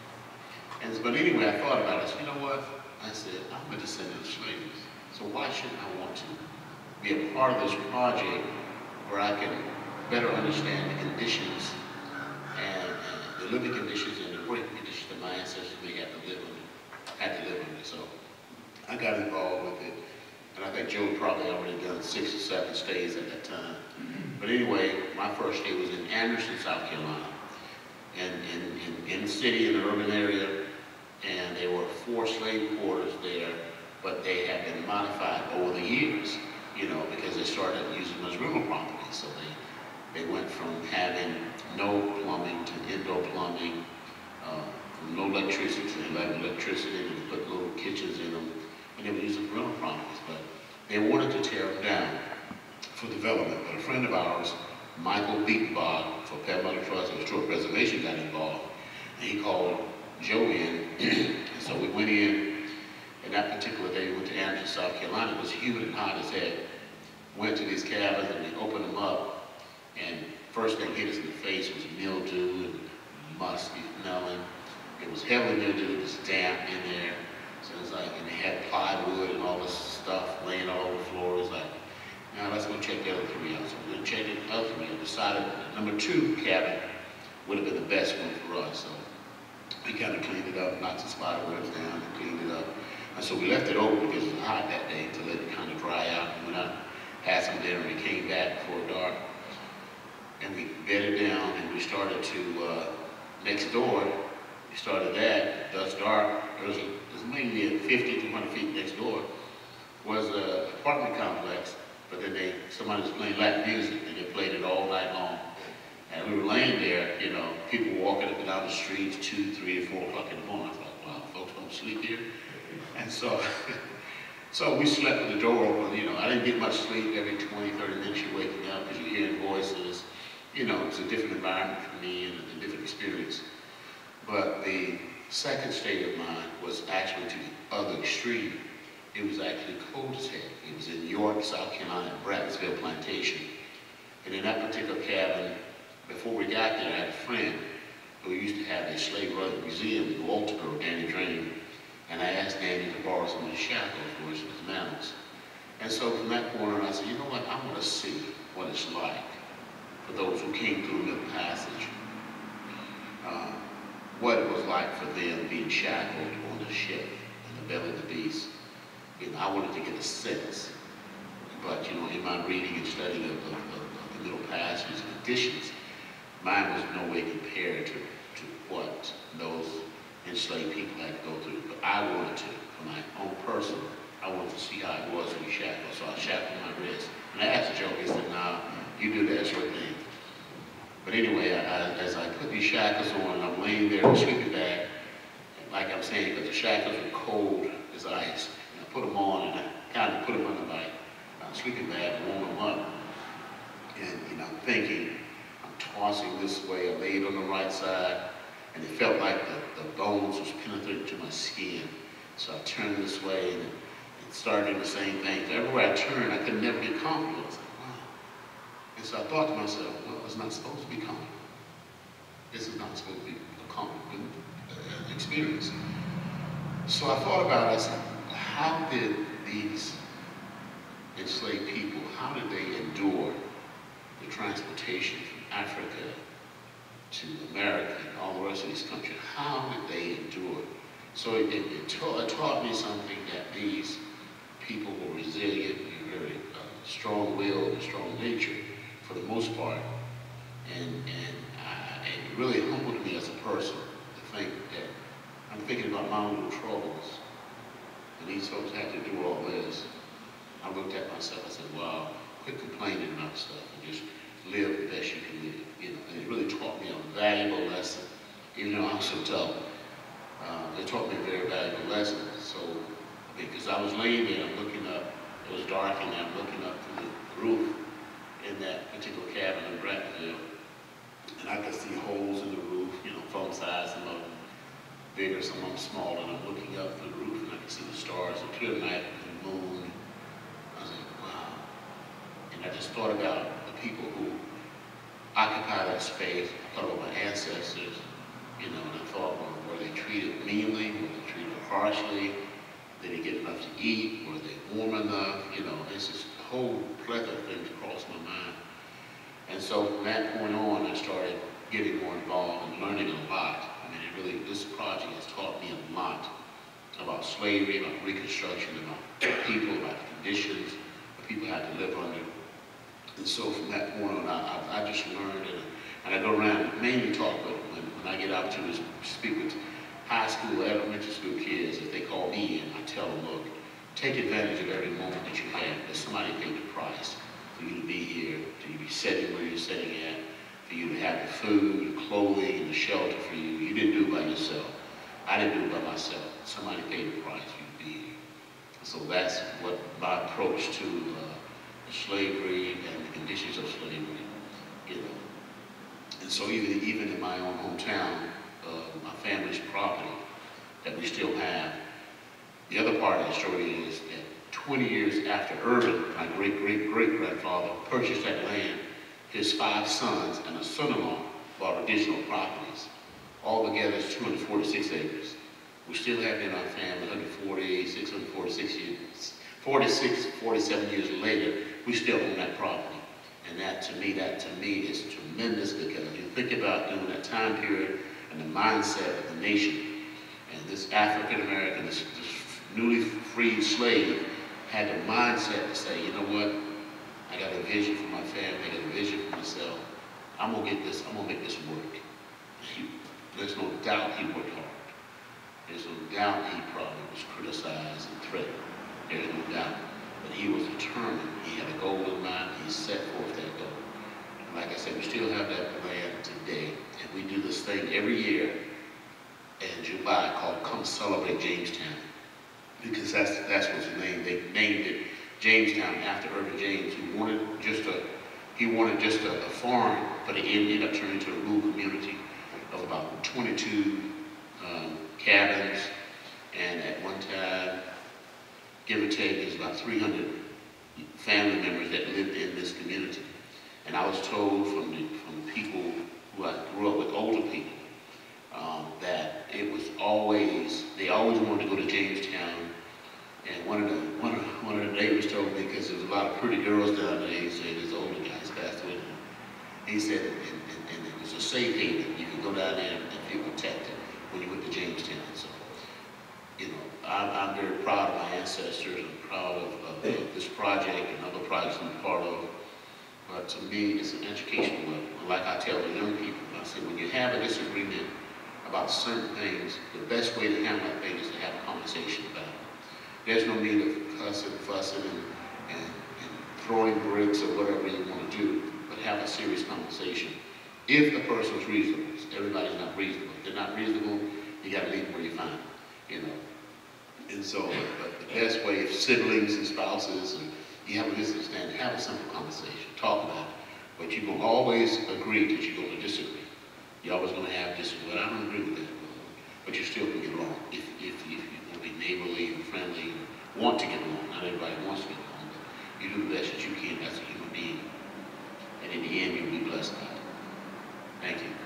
And, but anyway, I thought about it. I said, you know what? I said, I'm a descendant of slaves. So why shouldn't I want to be a part of this project where I can better understand the conditions and, and the living conditions and the working conditions that my ancestors may have to live under, had to live under. So I got involved with it. And I think Joe probably already done six or seven stays at that time. But anyway, my first stay was in Anderson, South Carolina, and in, in, in the city, in the urban area, and there were four slave quarters there, but they have been modified over the years, you know, because they started using them as rental properties. So they, they went from having no plumbing to indoor plumbing, uh, no electricity to they had electricity, and they put little kitchens in them, and they were using rental properties. But they wanted to tear them down for development. But a friend of ours, Michael Beatenbach, for Palmetto Trust and Historic Preservation, got involved. And he called Joe in, and so we went in, and that particular day we went to Anderson, South Carolina. It was humid and hot as heck. Went to these cabins and we opened them up, and first thing hit us in the face was mildew and musty smelling. It was heavily mildewed, it was damp in there. So it was like, and they had plywood and all this stuff laying all over the floor. It was like, now let's go check the other three out. So we checked the other three out. Decided that number two cabin would have been the best one for us. So we kind of cleaned it up, knocked the spider webs down and cleaned it up. And so we left it open because it was hot that day to let it kind of dry out. And went out, had some dinner, and we came back before dark. And we bedded down and we started to, uh, next door, we started that, it was dark. There was, a, there was maybe fifty, two hundred feet next door was an apartment complex, but then they, somebody was playing Latin music and they played it all night long. And we were laying there, you know, people walking up and down the streets, two, three, or four o'clock in the morning. I thought, wow, folks don't sleep here. And so, so we slept with the door open, you know. I didn't get much sleep. Every twenty, thirty minutes you're waking up because you're hearing voices. You know, it's a different environment for me and a different experience. But the second stay of mine was actually to the other extreme. It was actually cold as heck. It was in York, South Carolina, Brattlesville Plantation. And in that particular cabin, before we got there, I had a friend who used to have a slave brother museum in Walkertown, Danny Drain. And I asked Danny to borrow some of his shackles for his mantles. And so from that point on, I said, you know what, I want to see what it's like for those who came through the Middle Passage. Uh, what it was like for them being shackled on the ship in the belly of the beast. You know, I wanted to get a sense. But, you know, in my reading and studying of, of, of, of the Middle Passage and conditions, mine was no way compared to, to what those enslaved people had to go through. But I wanted to, for my own person, I wanted to see how it was to be shackled. So I shackled my wrist. And I asked Joe, he said, nah, you do that sort of thing. But anyway, I, I, as I put these shackles on, and I'm laying there in a sleeping bag, and like I'm saying, because the shackles were cold as ice, and I put them on, and I kind of put them under my uh, sleeping bag and warm them up. And, you know, I'm thinking, I'm tossing this way, I laid on the right side, and it felt like the, the bones was penetrating to my skin. So I turned this way, and it started doing the same thing. Everywhere I turned, I could never get comfortable. I was like, wow. And so I thought to myself, well, it's not supposed to be comfortable. This is not supposed to be a comfortable uh, experience. So I thought about it. I said, how did these enslaved people, how did they endure the transportation from Africa to America and all the rest of this country. How did they endure? So it, it, it, taught, it taught me something, that these people were resilient and very uh, strong-willed and strong nature for the most part. And, and, I, and it really humbled me as a person to think that I'm thinking about my little troubles, and these folks had to do all this. I looked at myself, I said, wow, quit complaining about stuff and just live the best you can live. You know, and it really taught me a valuable lesson, even though I'm so tough. Uh, it taught me a very valuable lesson. So, because I was laying there, I'm looking up, it was dark, and I'm looking up through the roof in that particular cabin in Brackville, and I could see holes in the roof, you know, from size, some of them bigger, some of them smaller, and I'm looking up through the roof, and I could see the stars, a clear night, and the moon. I was like, wow. And I just thought about the people who occupy that space. I thought about my ancestors, you know, and I thought, well, were they treated meanly? Were they treated harshly? Did they get enough to eat? Were they warm enough? You know, it's just a whole plethora of things crossed my mind. And so from that point on, I started getting more involved and learning a lot. I mean, it really, this project has taught me a lot about slavery, about Reconstruction, about people, about the conditions that people had to live under. And so from that point on, I, I, I just learned, and, and I go around, mainly talk, but when, when I get opportunities to speak with high school, elementary school kids, if they call me in, I tell them, look, take advantage of every moment that you have. There's somebody paid the price for you to be here, to you be sitting where you're sitting at, for you to have the food, the clothing, and the shelter for you. You didn't do it by yourself. I didn't do it by myself. Somebody paid the price for you to be here. So that's what my approach to uh, slavery and the conditions of slavery, you know. And so even, even in my own hometown, uh, my family's property that we still have, the other part of the story is that twenty years after Irvin, my great-great-great-grandfather, purchased that land, his five sons and a son-in-law bought additional properties. Altogether, it's two hundred forty-six acres. We still have in our family one hundred forty, six hundred forty-six years, forty-six, forty-seven years later, we still own that property. And that, to me, that to me is tremendous, because you think about during that time period and the mindset of the nation, and this African American, this, this newly freed slave, had the mindset to say, you know what, I got a vision for my family, I got a vision for myself. I'm gonna get this, I'm gonna make this work. He, there's no doubt he worked hard. There's no doubt he probably was criticized and threatened. There's no doubt. But he was determined. He had a goal in mind. He set forth that goal. And like I said, we still have that land today. And we do this thing every year in July called Come Celebrate Jamestown. Because that's that's what's named. They named it Jamestown after Irvin James, who wanted just a he wanted just a, a farm, but it ended up turning into a rural community of about twenty-two um, cabins, and at one time, give or take, there's about three hundred family members that lived in this community. And I was told from the from the people who I grew up with, older people, um, that it was always they always wanted to go to Jamestown. And one of the one of, one of the neighbors told me, because there was a lot of pretty girls down there, he said, this older guys passed away. He said, and, and, and it was a safe haven. You could go down there and feel protected when you went to Jamestown. So, you know, I'm, I'm very proud of my ancestors. I'm proud of, of, of this project and other projects I'm part of. But to me, it's an educational level. Like I tell the young people, I say, when you have a disagreement about certain things, the best way to handle that thing is to have a conversation about it. There's no need of cussing, fussing, and, and, and throwing bricks or whatever you want to do, but have a serious conversation. If the person's reasonable, everybody's not reasonable. If they're not reasonable, you got to leave them where you find them, you know. And so, but the best way, if siblings and spouses, and you have a misunderstanding, have a simple conversation, talk about it. But you're going to always agree that you're going to disagree. You're always going to have disagreement. I don't agree with that, but you still can get along if, if, if you want to be neighborly and friendly and want to get along. Not everybody wants to get along, but you do the best that you can as a human being. And in the end, you'll be blessed by it. Thank you.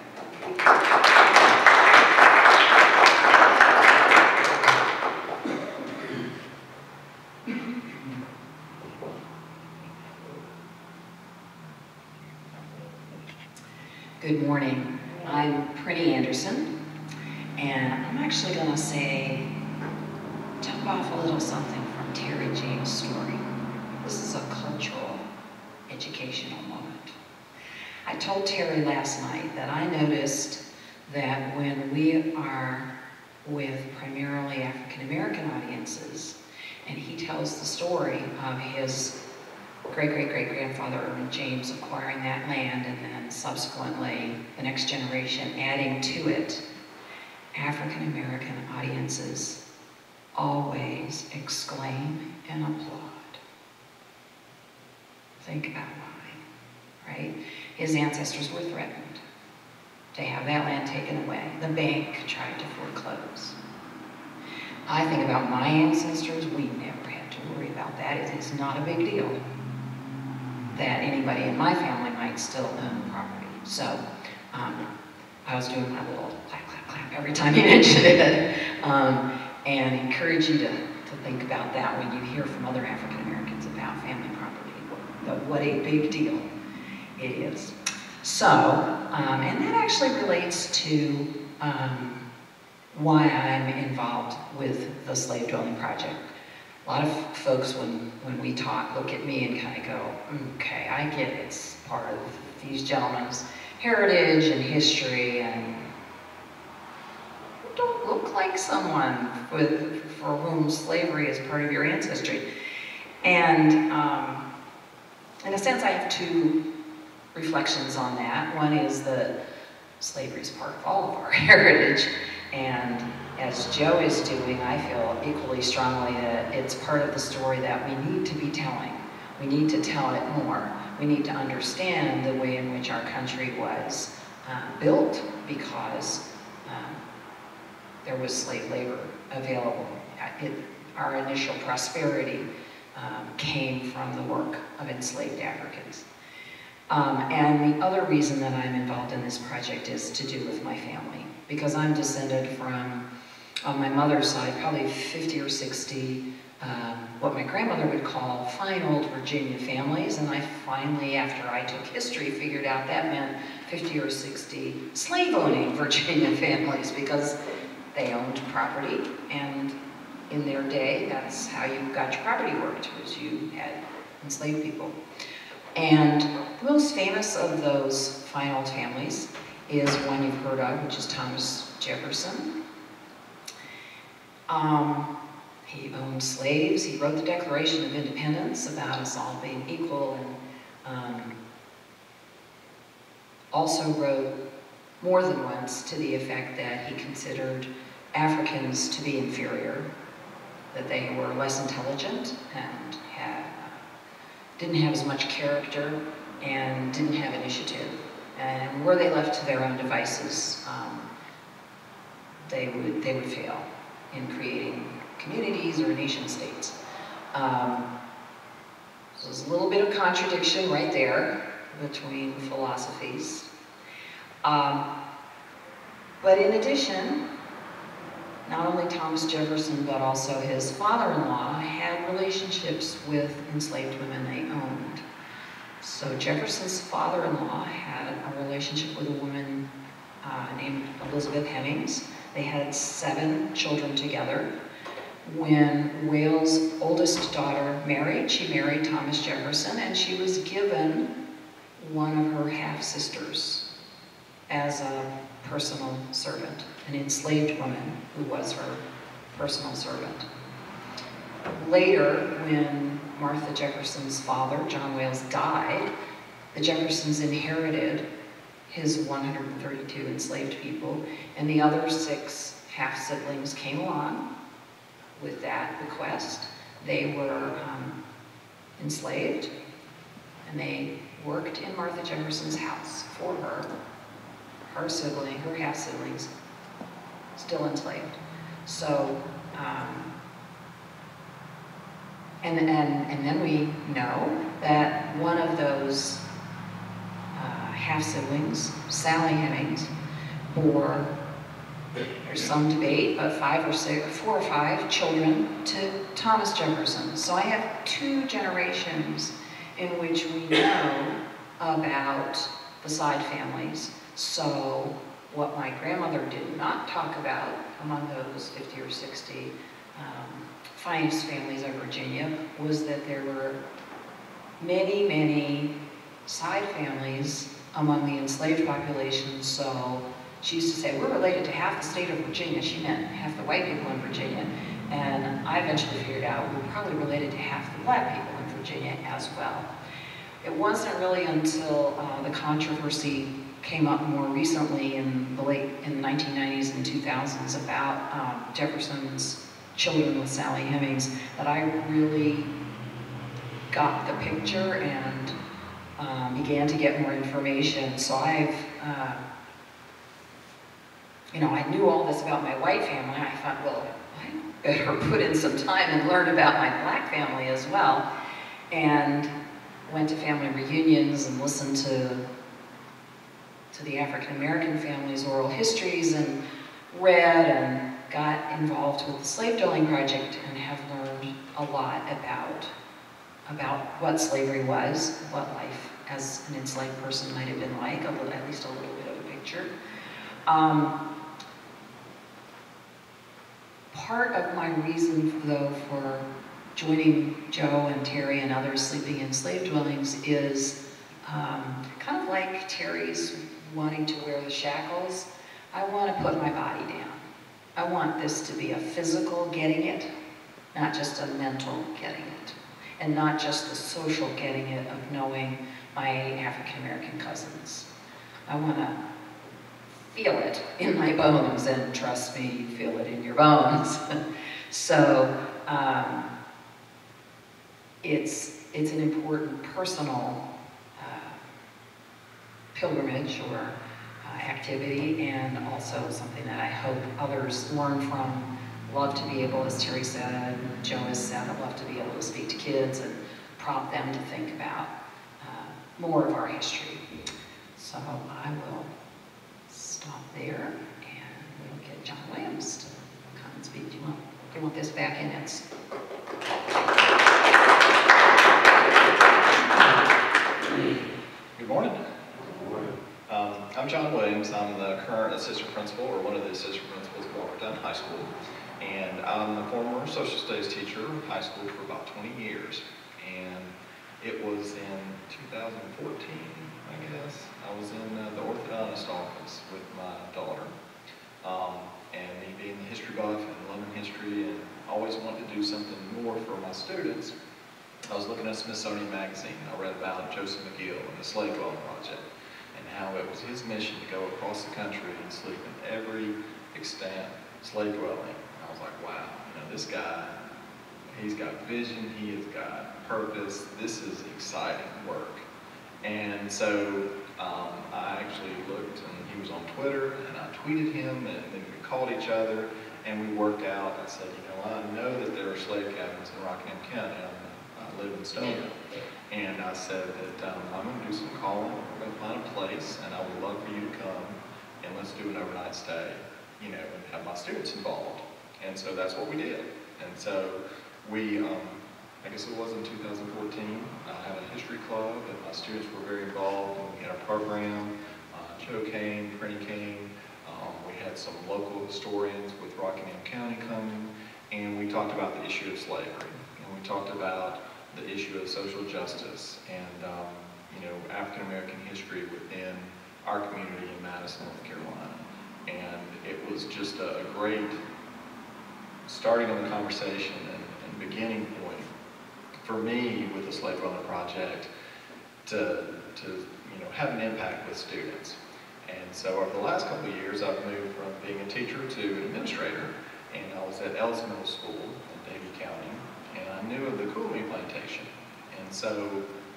Good morning. I'm Prinny Anderson, and I'm actually going to say, jump off a little something from Terry James' story. This is a cultural, educational moment. I told Terry last night that I noticed that when we are with primarily African-American audiences, and he tells the story of his great-great-great-grandfather, Irvin James, acquiring that land and then subsequently the next generation adding to it, African-American audiences always exclaim and applaud. Think about why, right? His ancestors were threatened to have that land taken away. The bank tried to foreclose. I think about my ancestors, we never had to worry about that. It is not a big deal that anybody in my family might still own property. So um, I was doing my little clap, clap, clap every time you mentioned it, um, and encourage you to, to think about that when you hear from other African Americans about family property, what, what a big deal it is. So, um, and that actually relates to um, why I'm involved with the Slave Dwelling Project. A lot of folks, when, when we talk, look at me and kind of go, okay, I get it. It's part of these gentlemen's heritage and history, and you don't look like someone with, for whom slavery is part of your ancestry. And um, in a sense, I have two reflections on that. One is that slavery is part of all of our heritage, and as Joe is doing, I feel equally strongly that it's part of the story that we need to be telling. We need to tell it more. We need to understand the way in which our country was uh, built because um, there was slave labor available. It, our initial prosperity um, came from the work of enslaved Africans. Um, and the other reason that I'm involved in this project is to do with my family, because I'm descended from, on my mother's side, probably fifty or sixty, um, what my grandmother would call fine old Virginia families, and I finally, after I took history, figured out that meant fifty or sixty slave-owning Virginia families, because they owned property, and in their day, that's how you got your property worked, was you had enslaved people. And the most famous of those fine old families is one you've heard of, which is Thomas Jefferson. Um, he owned slaves. He wrote the Declaration of Independence about us all being equal, and um, also wrote more than once to the effect that he considered Africans to be inferior, that they were less intelligent and had, didn't have as much character and didn't have initiative. And were they left to their own devices, um, they would they would fail in creating communities or nation states. Um, so there's a little bit of contradiction right there between philosophies. Um, but in addition, not only Thomas Jefferson, but also his father-in-law had relationships with enslaved women they owned. So Jefferson's father-in-law had a relationship with a woman uh, named Elizabeth Hemings. They had seven children together. When Wales' oldest daughter married, she married Thomas Jefferson, and she was given one of her half-sisters as a personal servant, an enslaved woman who was her personal servant. Later, when Martha Jefferson's father, John Wales, died, the Jeffersons inherited his one hundred thirty-two enslaved people, and the other six half-siblings came along with that bequest. They were um, enslaved, and they worked in Martha Jefferson's house for her. Her sibling, her half-siblings, still enslaved. So, um, and, and, and then we know that one of those uh, half-siblings, Sally Hemings, bore, there's some debate, but five or six, four or five children to Thomas Jefferson. So I have two generations in which we know about the side families. So What my grandmother did not talk about among those fifty or sixty um, finest families of Virginia was that there were many, many side families among the enslaved population. So she used to say, we're related to half the state of Virginia. She meant half the white people in Virginia. And I eventually figured out we were probably related to half the black people in Virginia as well. It wasn't really until uh, the controversy came up more recently in the late in the nineteen nineties and two thousands about um, Jefferson's children with Sally Hemings that I really got the picture and um, began to get more information. So I've, uh, you know, I knew all this about my white family. I thought, well, I better put in some time and learn about my black family as well. And went to family reunions and listened to to the African American families' oral histories and read and got involved with the Slave Dwelling Project and have learned a lot about about what slavery was, what life as an enslaved person might have been like, a little, at least a little bit of a picture. Um, part of my reason, though, for joining Joe and Terry and others sleeping in slave dwellings is um, kind of like Terry's wanting to wear the shackles. I want to put my body down. I want this to be a physical getting it, not just a mental getting it, and not just the social getting it of knowing my African American cousins. I want to feel it in my bones, and trust me, you feel it in your bones. So um, it's, it's an important personal uh, pilgrimage or uh, activity, and also something that I hope others learn from. Love to be able, as Terry said and Joe has said, I love to be able to speak to kids and prompt them to think about uh, more of our history. So I will stop there, and we'll get John Williams to come and speak. Do you want, do you want this back in its... Good morning. Um, I'm John Williams. I'm the current assistant principal, or one of the assistant principals at Walkertown High School. And I'm the former social studies teacher of high school for about twenty years. And it was in two thousand fourteen, I guess, I was in uh, the orthodontist office with my daughter. Um, and me being the history buff and loving history and always wanted to do something more for my students, I was looking at Smithsonian Magazine. I read about Joseph McGill and the Slave Dwelling Project, and how it was his mission to go across the country and sleep in every extant slave dwelling. I was like, wow, you know, this guy, he's got vision, he has got purpose, this is exciting work. And so um, I actually looked, and he was on Twitter, and I tweeted him, and then we called each other, and we worked out. I said, you know, I know that there are slave cabins in Rockingham County. I live in Stoneville. And I said that um, I'm going to do some calling, we're going to find a place, and I would love for you to come, and let's do an overnight stay, you know, and have my students involved. And so that's what we did. And so we, um, I guess it was in two thousand fourteen, I had a history club, and my students were very involved, and we had a program. Uh, Joe came, Prinny came, um, we had some local historians with Rockingham County coming, and we talked about the issue of slavery, and we talked about the issue of social justice and, um, you know, African American history within our community in Madison, North Carolina. And it was just a, a great starting of the conversation and, and beginning point for me with the Slave Dwelling Project to, to, you know, have an impact with students. And so over the last couple of years, I've moved from being a teacher to an administrator, and I was at Ellis Middle School in Davie County, and I knew of the Cooley plantation. And so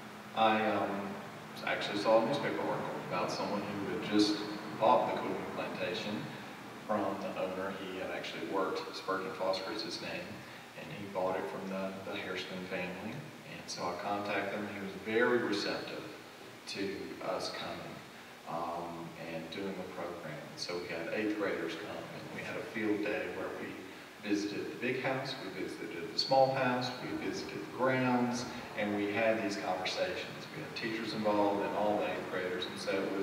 I um, actually saw a newspaper article about someone who had just bought the Cooley plantation from the owner. He had actually worked, Spurgeon Foster is his name, and he bought it from the, the Hairston family. And so I contacted him. He was very receptive to us coming um, and doing the program. And so we had eighth graders come, and we had a field day where we visited the big house, we visited the small house, we visited the grounds, and we had these conversations. We had teachers involved and all the eighth graders, and so it was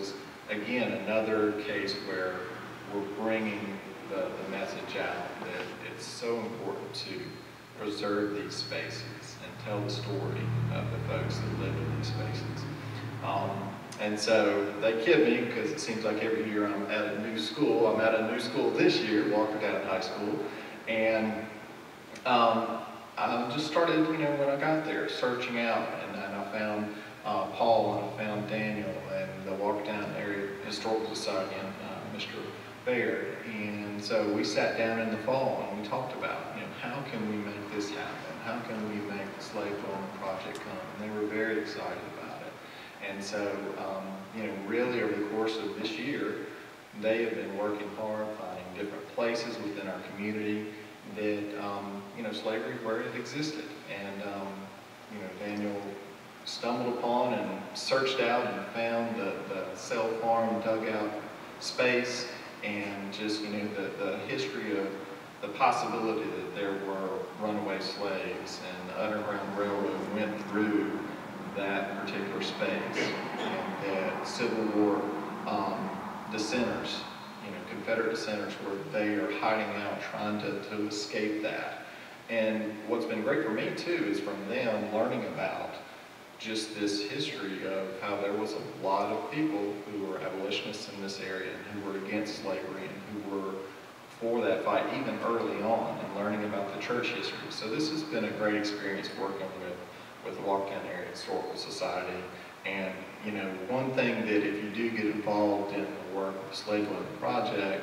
again, another case where we're bringing the, the message out that it's so important to preserve these spaces and tell the story of the folks that live in these spaces. Um, and so they kid me because it seems like every year I'm at a new school. I'm at a new school this year, Walkertown High School, and um, I just started, you know, when I got there, searching out, and, and I found uh, Paul, and I found Daniel, and the Walkertown Area Historical Society, and uh, Mister Baird. And so we sat down in the fall and we talked about, you know, how can we make this happen? How can we make the slave building project come? And they were very excited about it. And so, um, you know, really over the course of this year, they have been working hard, finding different places within our community that, um, you know, slavery where it existed. And, um, you know, Daniel stumbled upon and searched out and found the, the cell farm dugout space, and just, you know, the, the history of the possibility that there were runaway slaves and the Underground Railroad went through that particular space, and that Civil War um, dissenters, you know, Confederate dissenters, were there hiding out, trying to, to escape that. And what's been great for me too is from them learning about just this history of how there was a lot of people who were abolitionists in this area and who were against slavery and who were for that fight even early on, and learning about the church history. So this has been a great experience working with, with the Walkertown Area Historical Society. And, you know, one thing that if you do get involved in the work of the Slave Building Project,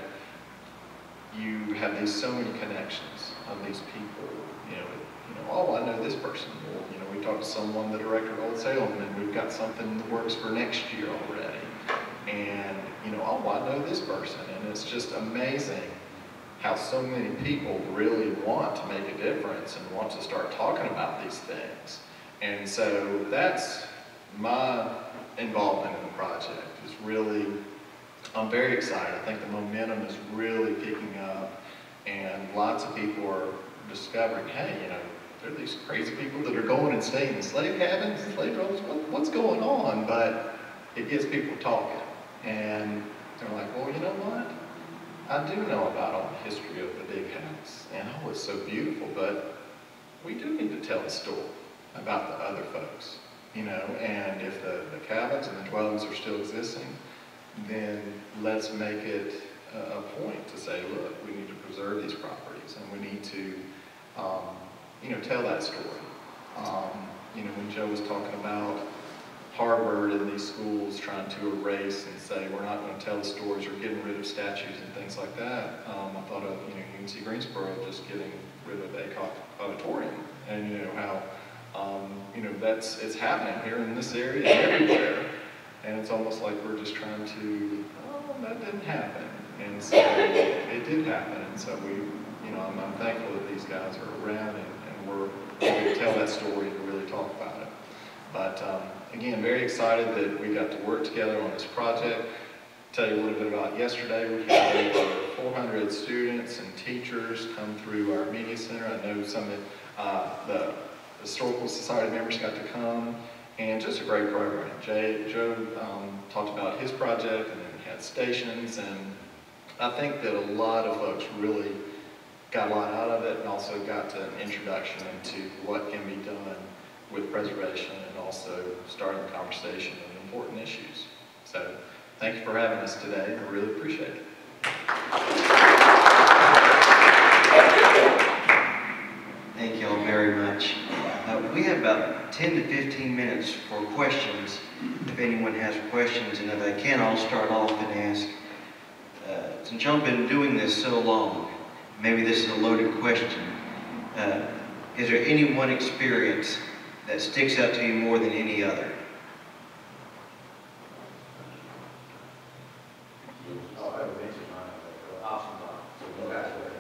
you have these so many connections of these people. You know, you know, oh, I know this person. Well, you know, we talked to someone, the director of Old Salem, and we've got something in the works for next year already. And, you know, oh, I know this person. And it's just amazing how so many people really want to make a difference and want to start talking about these things. And so that's my involvement in the project. Is really, I'm very excited. I think the momentum is really picking up, and lots of people are discovering, hey, you know, there are these crazy people that are going and staying in slave cabins, slave droves, what, what's going on? But it gets people talking, and they're like, well, you know what? I do know about all the history of the big house, and oh, it's so beautiful, but we do need to tell the story about the other folks, you know, and if the, the cabins and the dwellings are still existing, then let's make it a, a point to say, look, we need to preserve these properties, and we need to, um, you know, tell that story. Um, you know, when Joe was talking about Harvard and these schools trying to erase and say we're not going to tell the stories or getting rid of statues and things like that, um, I thought of, you know, U N C Greensboro just getting rid of a auditorium, and you know how um, you know that's it's happening here in this area and everywhere, and it's almost like we're just trying to, oh, that didn't happen, and so it did happen, and so we, you know, I'm, I'm thankful that these guys are around and, and we're able to tell that story and really talk about it. But um, again, very excited that we got to work together on this project. Tell you a little bit about yesterday. We had over four hundred students and teachers come through our media center. I know some of uh, the Historical Society members got to come, and just a great program. Jay, Joe um, talked about his project, and then we had stations, and I think that a lot of folks really got a lot out of it, and also got to an introduction into what can be done with preservation, and also starting the conversation on important issues. So thank you for having us today. I really appreciate it. Thank you all very much. Uh, we have about ten to fifteen minutes for questions. If anyone has questions, and if I can, I'll start off and ask, uh, since y'all been doing this so long, maybe this is a loaded question. Uh, is there any one experience that sticks out to you more than any other? Oh, I would mention mine. Awesome. So go back to it.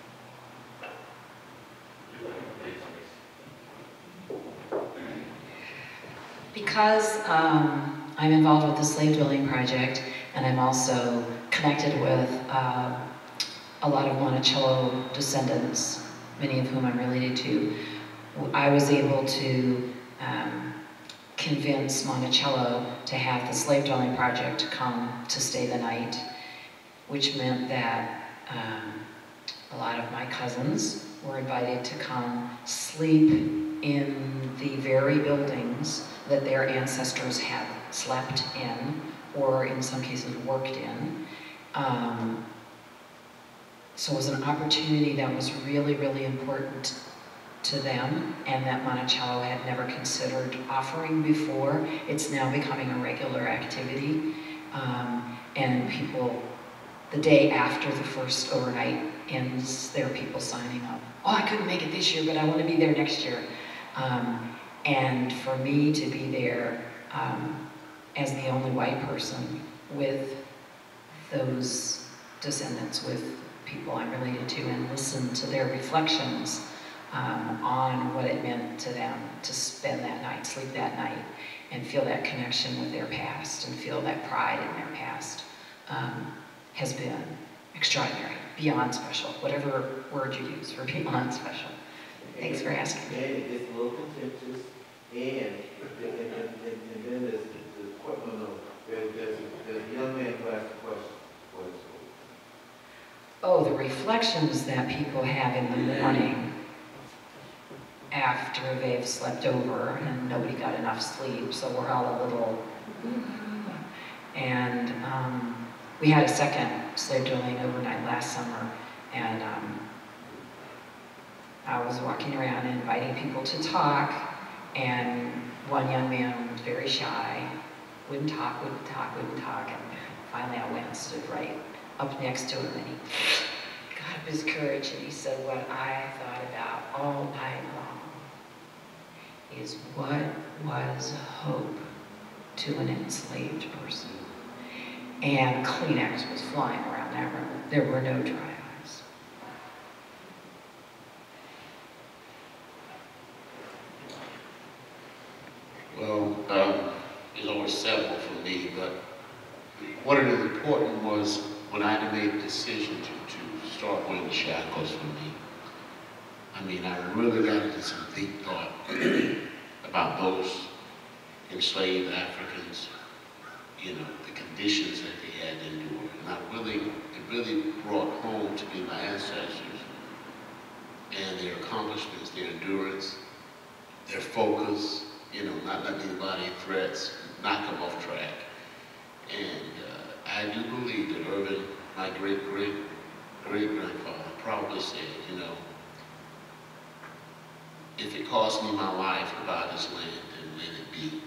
Because um, I'm involved with the Slave Building Project, and I'm also connected with uh, a lot of Monticello descendants, many of whom I'm related to, I was able to um, convince Monticello to have the slave dwelling project come to stay the night, which meant that um, a lot of my cousins were invited to come sleep in the very buildings that their ancestors had slept in, or in some cases worked in. Um, so it was an opportunity that was really, really important to them, and that Monticello had never considered offering before. It's now becoming a regular activity, um, and people, the day after the first overnight ends, there are people signing up. Oh, I couldn't make it this year, but I want to be there next year. Um, and for me to be there um, as the only white person with those descendants, with people I'm related to, and listen to their reflections um, on what it meant to them to spend that night, sleep that night, and feel that connection with their past, and feel that pride in their past, um, has been extraordinary, beyond special, whatever word you use for beyond special. Thanks for asking. And it's a little contentious, and, and, and, and, and then there's the, the question of, there's, there's, there's a young man who asked the question, what is it? Oh, the reflections that people have in the morning after they've slept over and nobody got enough sleep, so we're all a little, and um, we had a second slave dwelling overnight last summer, and um, I was walking around and inviting people to talk, and one young man was very shy, wouldn't talk, wouldn't talk, wouldn't talk, and finally I went and stood right up next to him, and he got up his courage, and he said, what I thought about all night long is what was hope to an enslaved person. And Kleenex was flying around that room. There were no dry eyes. Well, um, there's always several for me, but what is important was when I made the decision to, to start wearing the shackles for me. I mean, I really got into some deep thought about those enslaved Africans, you know, the conditions that they had to endure. And I really, it really brought home to me my ancestors and their accomplishments, their endurance, their focus, you know, not letting anybody threats knock them off track. And uh, I do believe that Irvin, my great, great, great grandfather, probably said, you know, if it costs me my life to buy this land, then let it be.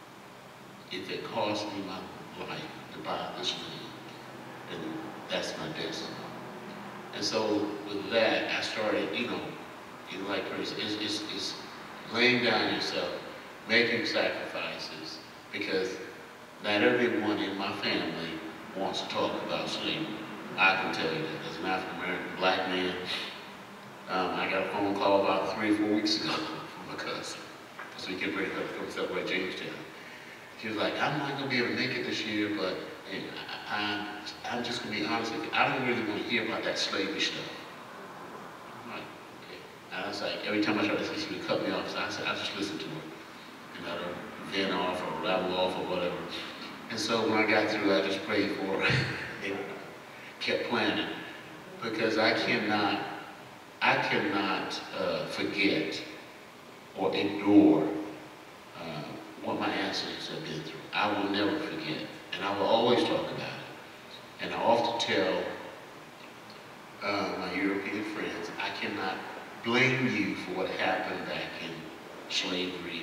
If it costs me my life to buy this land, then that's my destiny. And so with that, I started, you know, you know, like it's, it's, it's laying down yourself, making sacrifices, because not everyone in my family wants to talk about slavery. I can tell you that as an African American black man. Um, I got a phone call about three or four weeks ago from a cousin. So we can bring her from somewhere Jamestown. She was like, I'm not gonna be able to make it this year, but hey, I, I, I'm just gonna be honest with you. I don't really want to hear about that slavery stuff. I'm like, okay. And I was like, every time I tried to say, she would cut me off. So I said, I just listen to her. And let her vent off or rattle off or whatever. And so when I got through, I just prayed for her and kept planning. Because I cannot, I cannot uh, forget or ignore uh, what my ancestors have been through. I will never forget, and I will always talk about it. And I often tell uh, my European friends, I cannot blame you for what happened back in slavery.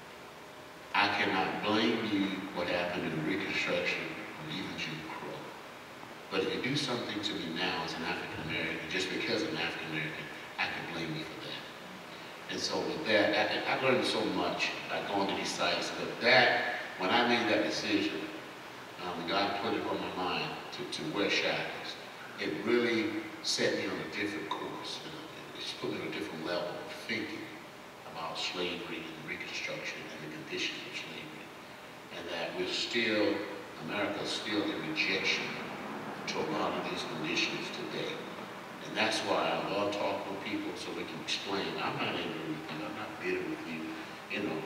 I cannot blame you what happened in Reconstruction or even Jim Crow. But if you do something to me now as an African American, just because I'm African American, I can blame you for that. And so with that, I, I learned so much by going to these sites. But that, when I made that decision, um, God put it on my mind to, to wear shackles. It really set me on a different course. You know, it just put me on a different level of thinking about slavery and Reconstruction and the conditions of slavery. And that we're still, America's still in rejection to a lot of these conditions today. And that's why I love talking with people so we can explain. I'm not angry with you, I'm not bitter with you. You know,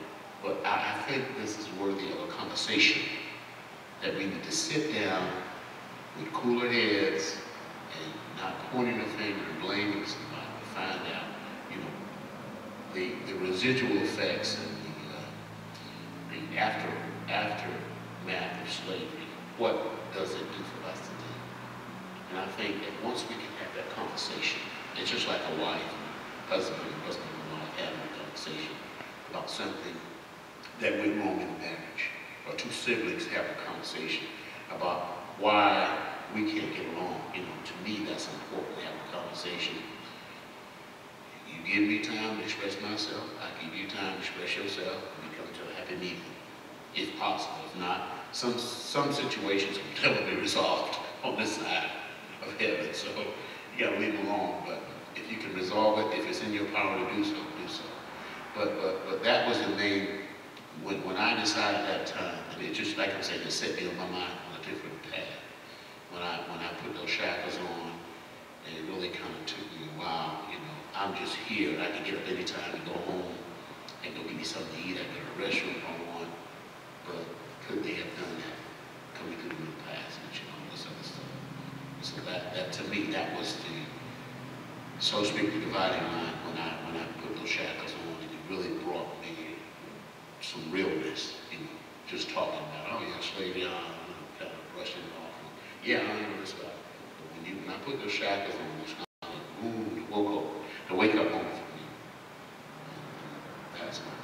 but I, I think this is worthy of a conversation, that we need to sit down with cooler heads and not pointing a finger and blaming somebody, to find out, you know, the, the residual effects and the, uh, the after, aftermath of slavery. What does it do for us today? And I think that once we can have that conversation, it's just like a wife, husband, and husband and wife having a conversation about something that went wrong in the marriage, or two siblings have a conversation about why we can't get along. You know, to me, that's important to have a conversation. You give me time to express myself, I give you time to express yourself, and we come to a happy medium, if possible. If not, some some situations will never be resolved on this side of heaven, so you gotta leave it alone. But if you can resolve it, if it's in your power to do so, do so. But but but that was the main, when when I decided at that time, and it just, like I'm saying, it set me on my mind on a different path. When I when I put those shackles on, and it really kind of took me a while, you know, I'm just here, and I can get up any time and go home and go get me something to eat. I go to a restaurant if I want, but could they have done that coming through the middle passage and all this other stuff? So that, that to me, that was the, so to speak, the dividing line when I when I put those shackles on, and it really brought me some realness, you know, just talking about, oh yeah, slavery, uh, you know, kind of brushing it off. And, yeah, I know this stuff. But when you when I put those shackles on, it's kind of like, ooh, woke up, the wake up moment for me. And that's my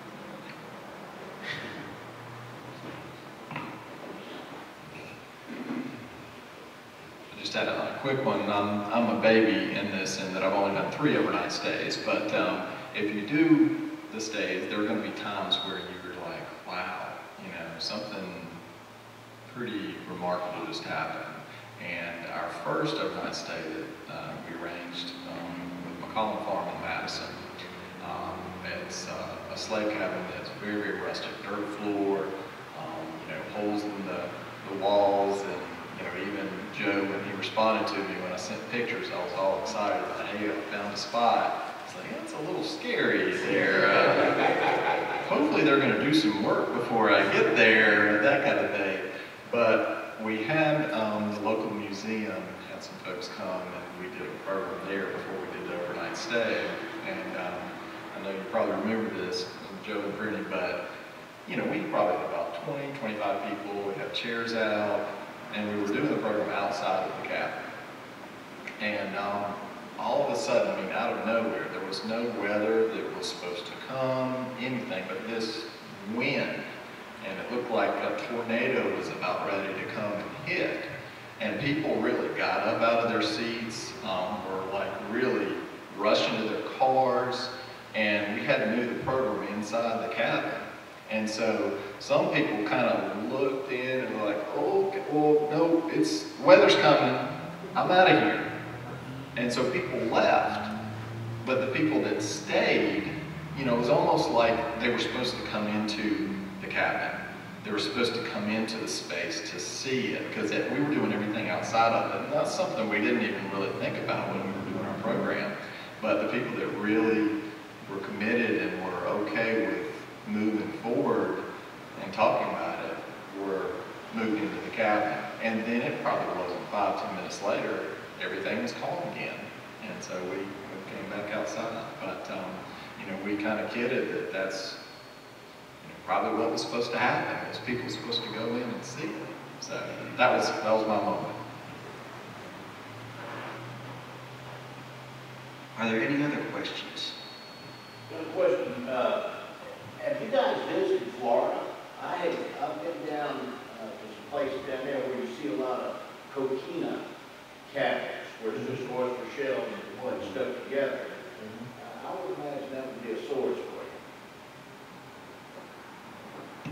Just had a quick one. I'm, I'm a baby in this, in that I've only done three overnight stays. But um, if you do the stays, there are going to be times where you're like, wow, you know, something pretty remarkable just happened. And our first overnight stay that uh, we arranged um, with McGill Farm in Madison, um, it's uh, a slave cabin that's very, very rustic, dirt floor, um, you know, holes in the, the walls, and you know, even Joe, when he responded to me when I sent pictures, I was all excited about, hey, I found a spot. It's like, that's a little scary there. Uh, hopefully they're going to do some work before I get there, that kind of thing. But we had um, the local museum, had some folks come, and we did a program there before we did the overnight stay. And um, I know you probably remember this, Joe and Prinny, but you know, we probably had about twenty, twenty-five people. We had chairs out. And we were doing the program outside of the cabin. And um, all of a sudden, I mean, out of nowhere, there was no weather that was supposed to come, anything, but this wind. And it looked like a tornado was about ready to come and hit. And people really got up out of their seats, um, were like really rushing to their cars. And we had to move the program inside the cabin. And so some people kind of looked in and were like, oh, okay, well, no, it's, weather's coming, I'm out of here. And so people left, but the people that stayed, you know, it was almost like they were supposed to come into the cabin. They were supposed to come into the space to see it, because it, we were doing everything outside of it. And that's something we didn't even really think about when we were doing our program. But the people that really were committed and were okay with moving forward and talking about it were moved into the cabin. And then it probably wasn't five, ten minutes later, everything was calm again. And so we, we came back outside. But, um, you know, we kind of kidded that that's you know, probably what was supposed to happen, is people were supposed to go in and see it. So that was, that was my moment. Are there any other questions? Got a question. Uh, have you guys visited Florida? I have, I've been down uh, to some places down there where you see a lot of coquina cabins, where it's just oyster shells and what stuff together. Uh, I would imagine that would be a source for you.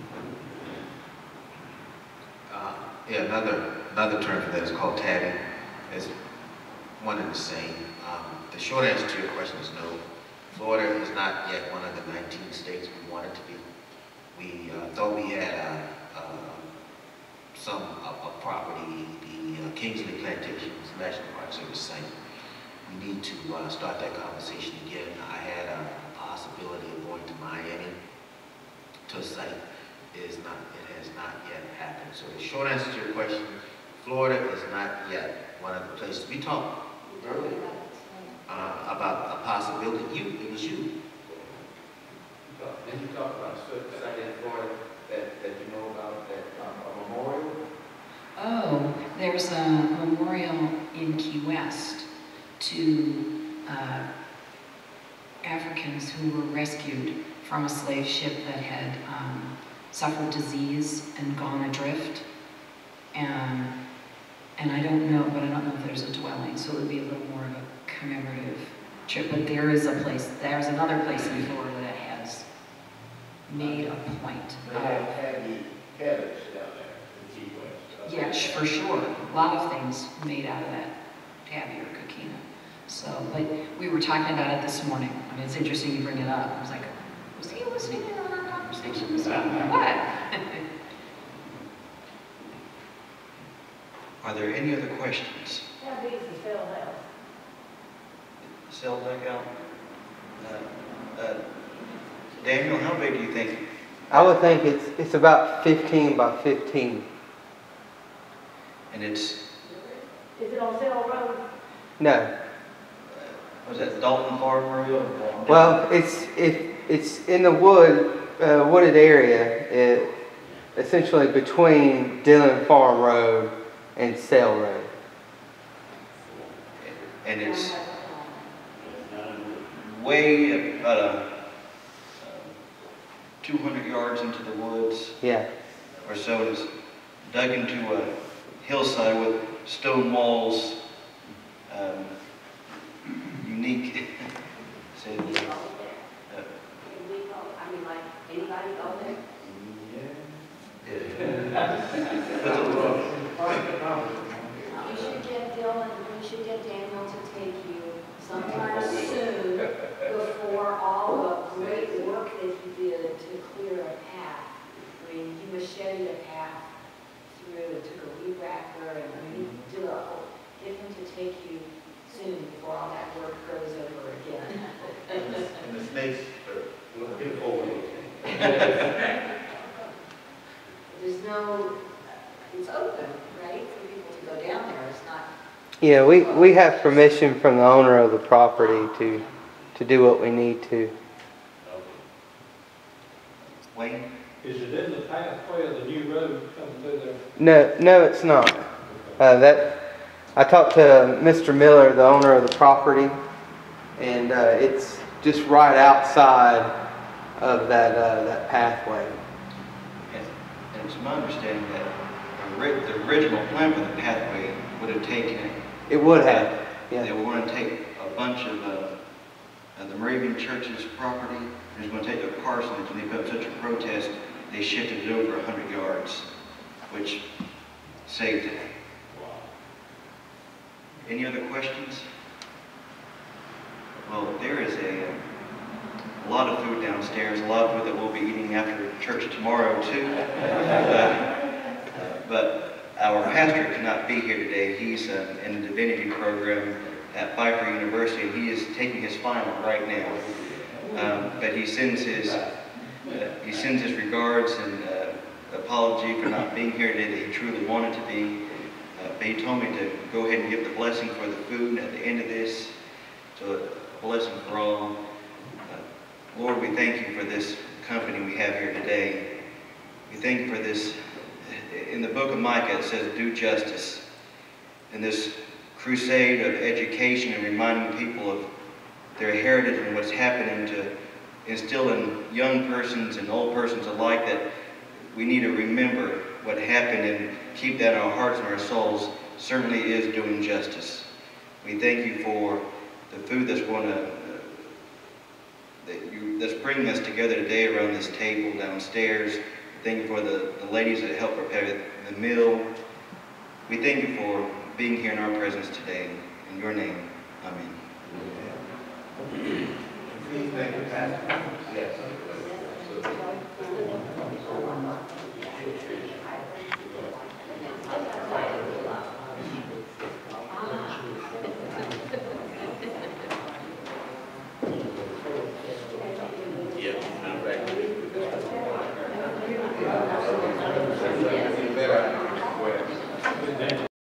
Uh, yeah, another another term for that is called tagging. It's one and the same. Um, the short answer to your question is no. Florida is not yet one of the nineteen states we want it to be. We uh, thought we had uh, uh, some uh, a property, the uh, Kingsley Plantations National Park Service site. We need to uh, start that conversation again. I had a possibility of going to Miami to to site is not, it has not yet happened. So the short answer to your question, Florida is not yet one of the places. We talked earlier uh, about a possibility. You, it was you. Did you talk about a site in Florida that, that you know about, that um, a memorial? Oh, there's a memorial in Key West to uh, Africans who were rescued from a slave ship that had um, suffered disease and gone adrift. And, and I don't know, but I don't know if there's a dwelling, so it would be a little more of a commemorative trip. But there is a place, there's another place in Florida that has made a point. They have Tabby cabins down there in Key West. Yes, for sure. A lot of things made out of that tabby or coquina. So, but we were talking about it this morning. I mean, it's interesting you bring it up. I was like, was he listening in on our conversations? What? Are there any other questions? How big is the cell house? Cell dugout? Uh, uh, Daniel, how big do you think? I would think it's it's about fifteen by fifteen. And it's, Is it on Cell Road? No. was that Dalton Farm Road? Well, it's it it's in the wood uh, wooded area, it, essentially between Dillon Farm Road and Sale Road. And it's way about a two hundred yards into the woods Yeah. or so. It's dug into a hillside with stone walls, um, unique. Said, uh, Can we go, I mean, like, anybody go there? We should get Dylan, we should get Daniel to take you sometime soon before all the great work that he did to clear a path. I mean, he macheted a path through, it took a weed whacker, and I mean, he did a whole, get him to take you soon before all that work goes over again. And the, and the snakes are looking forward. There's no, it's open, right, for people to go down there, it's not. Yeah, we, we have permission from the owner of the property to to do what we need to. Wayne? Is it in the pathway of the new road coming through there? No, no, it's not. Uh, that I talked to Mister Miller, the owner of the property, and uh, it's just right outside of that uh, that pathway. And, and it's my understanding that the, ri- the original plan for the pathway would have taken, It would have, they yeah. were going to take a bunch of uh, uh, the Moravian Church's property, and it was going to take a parsonage, and they put up such a protest, they shifted it over one hundred yards, which saved it. Any other questions? Well, there is a, a lot of food downstairs, a lot of food that we'll be eating after church tomorrow too. Uh, but our pastor could not be here today. He's uh, in the divinity program at Pfeiffer University, and he is taking his final right now. Um, but he sends his uh, he sends his regards and uh, apology for not being here today that he truly wanted to be. Uh, but he told me to go ahead and give the blessing for the food at the end of this. So a blessing for all. Uh, Lord, we thank you for this company we have here today. We thank you for this. In the book of Micah it says, do justice. In this crusade of education and reminding people of their heritage and what's happening to instill in young persons and old persons alike that we need to remember what happened and keep that in our hearts and our souls, certainly is doing justice. We thank you for the food that's going to, uh, that you, that's bringing us together today around this table downstairs. Thank you for the, the ladies that helped prepare the meal. We thank you for being here in our presence today. In your name, amen. Please thank you, Pastor. Yes. Yes.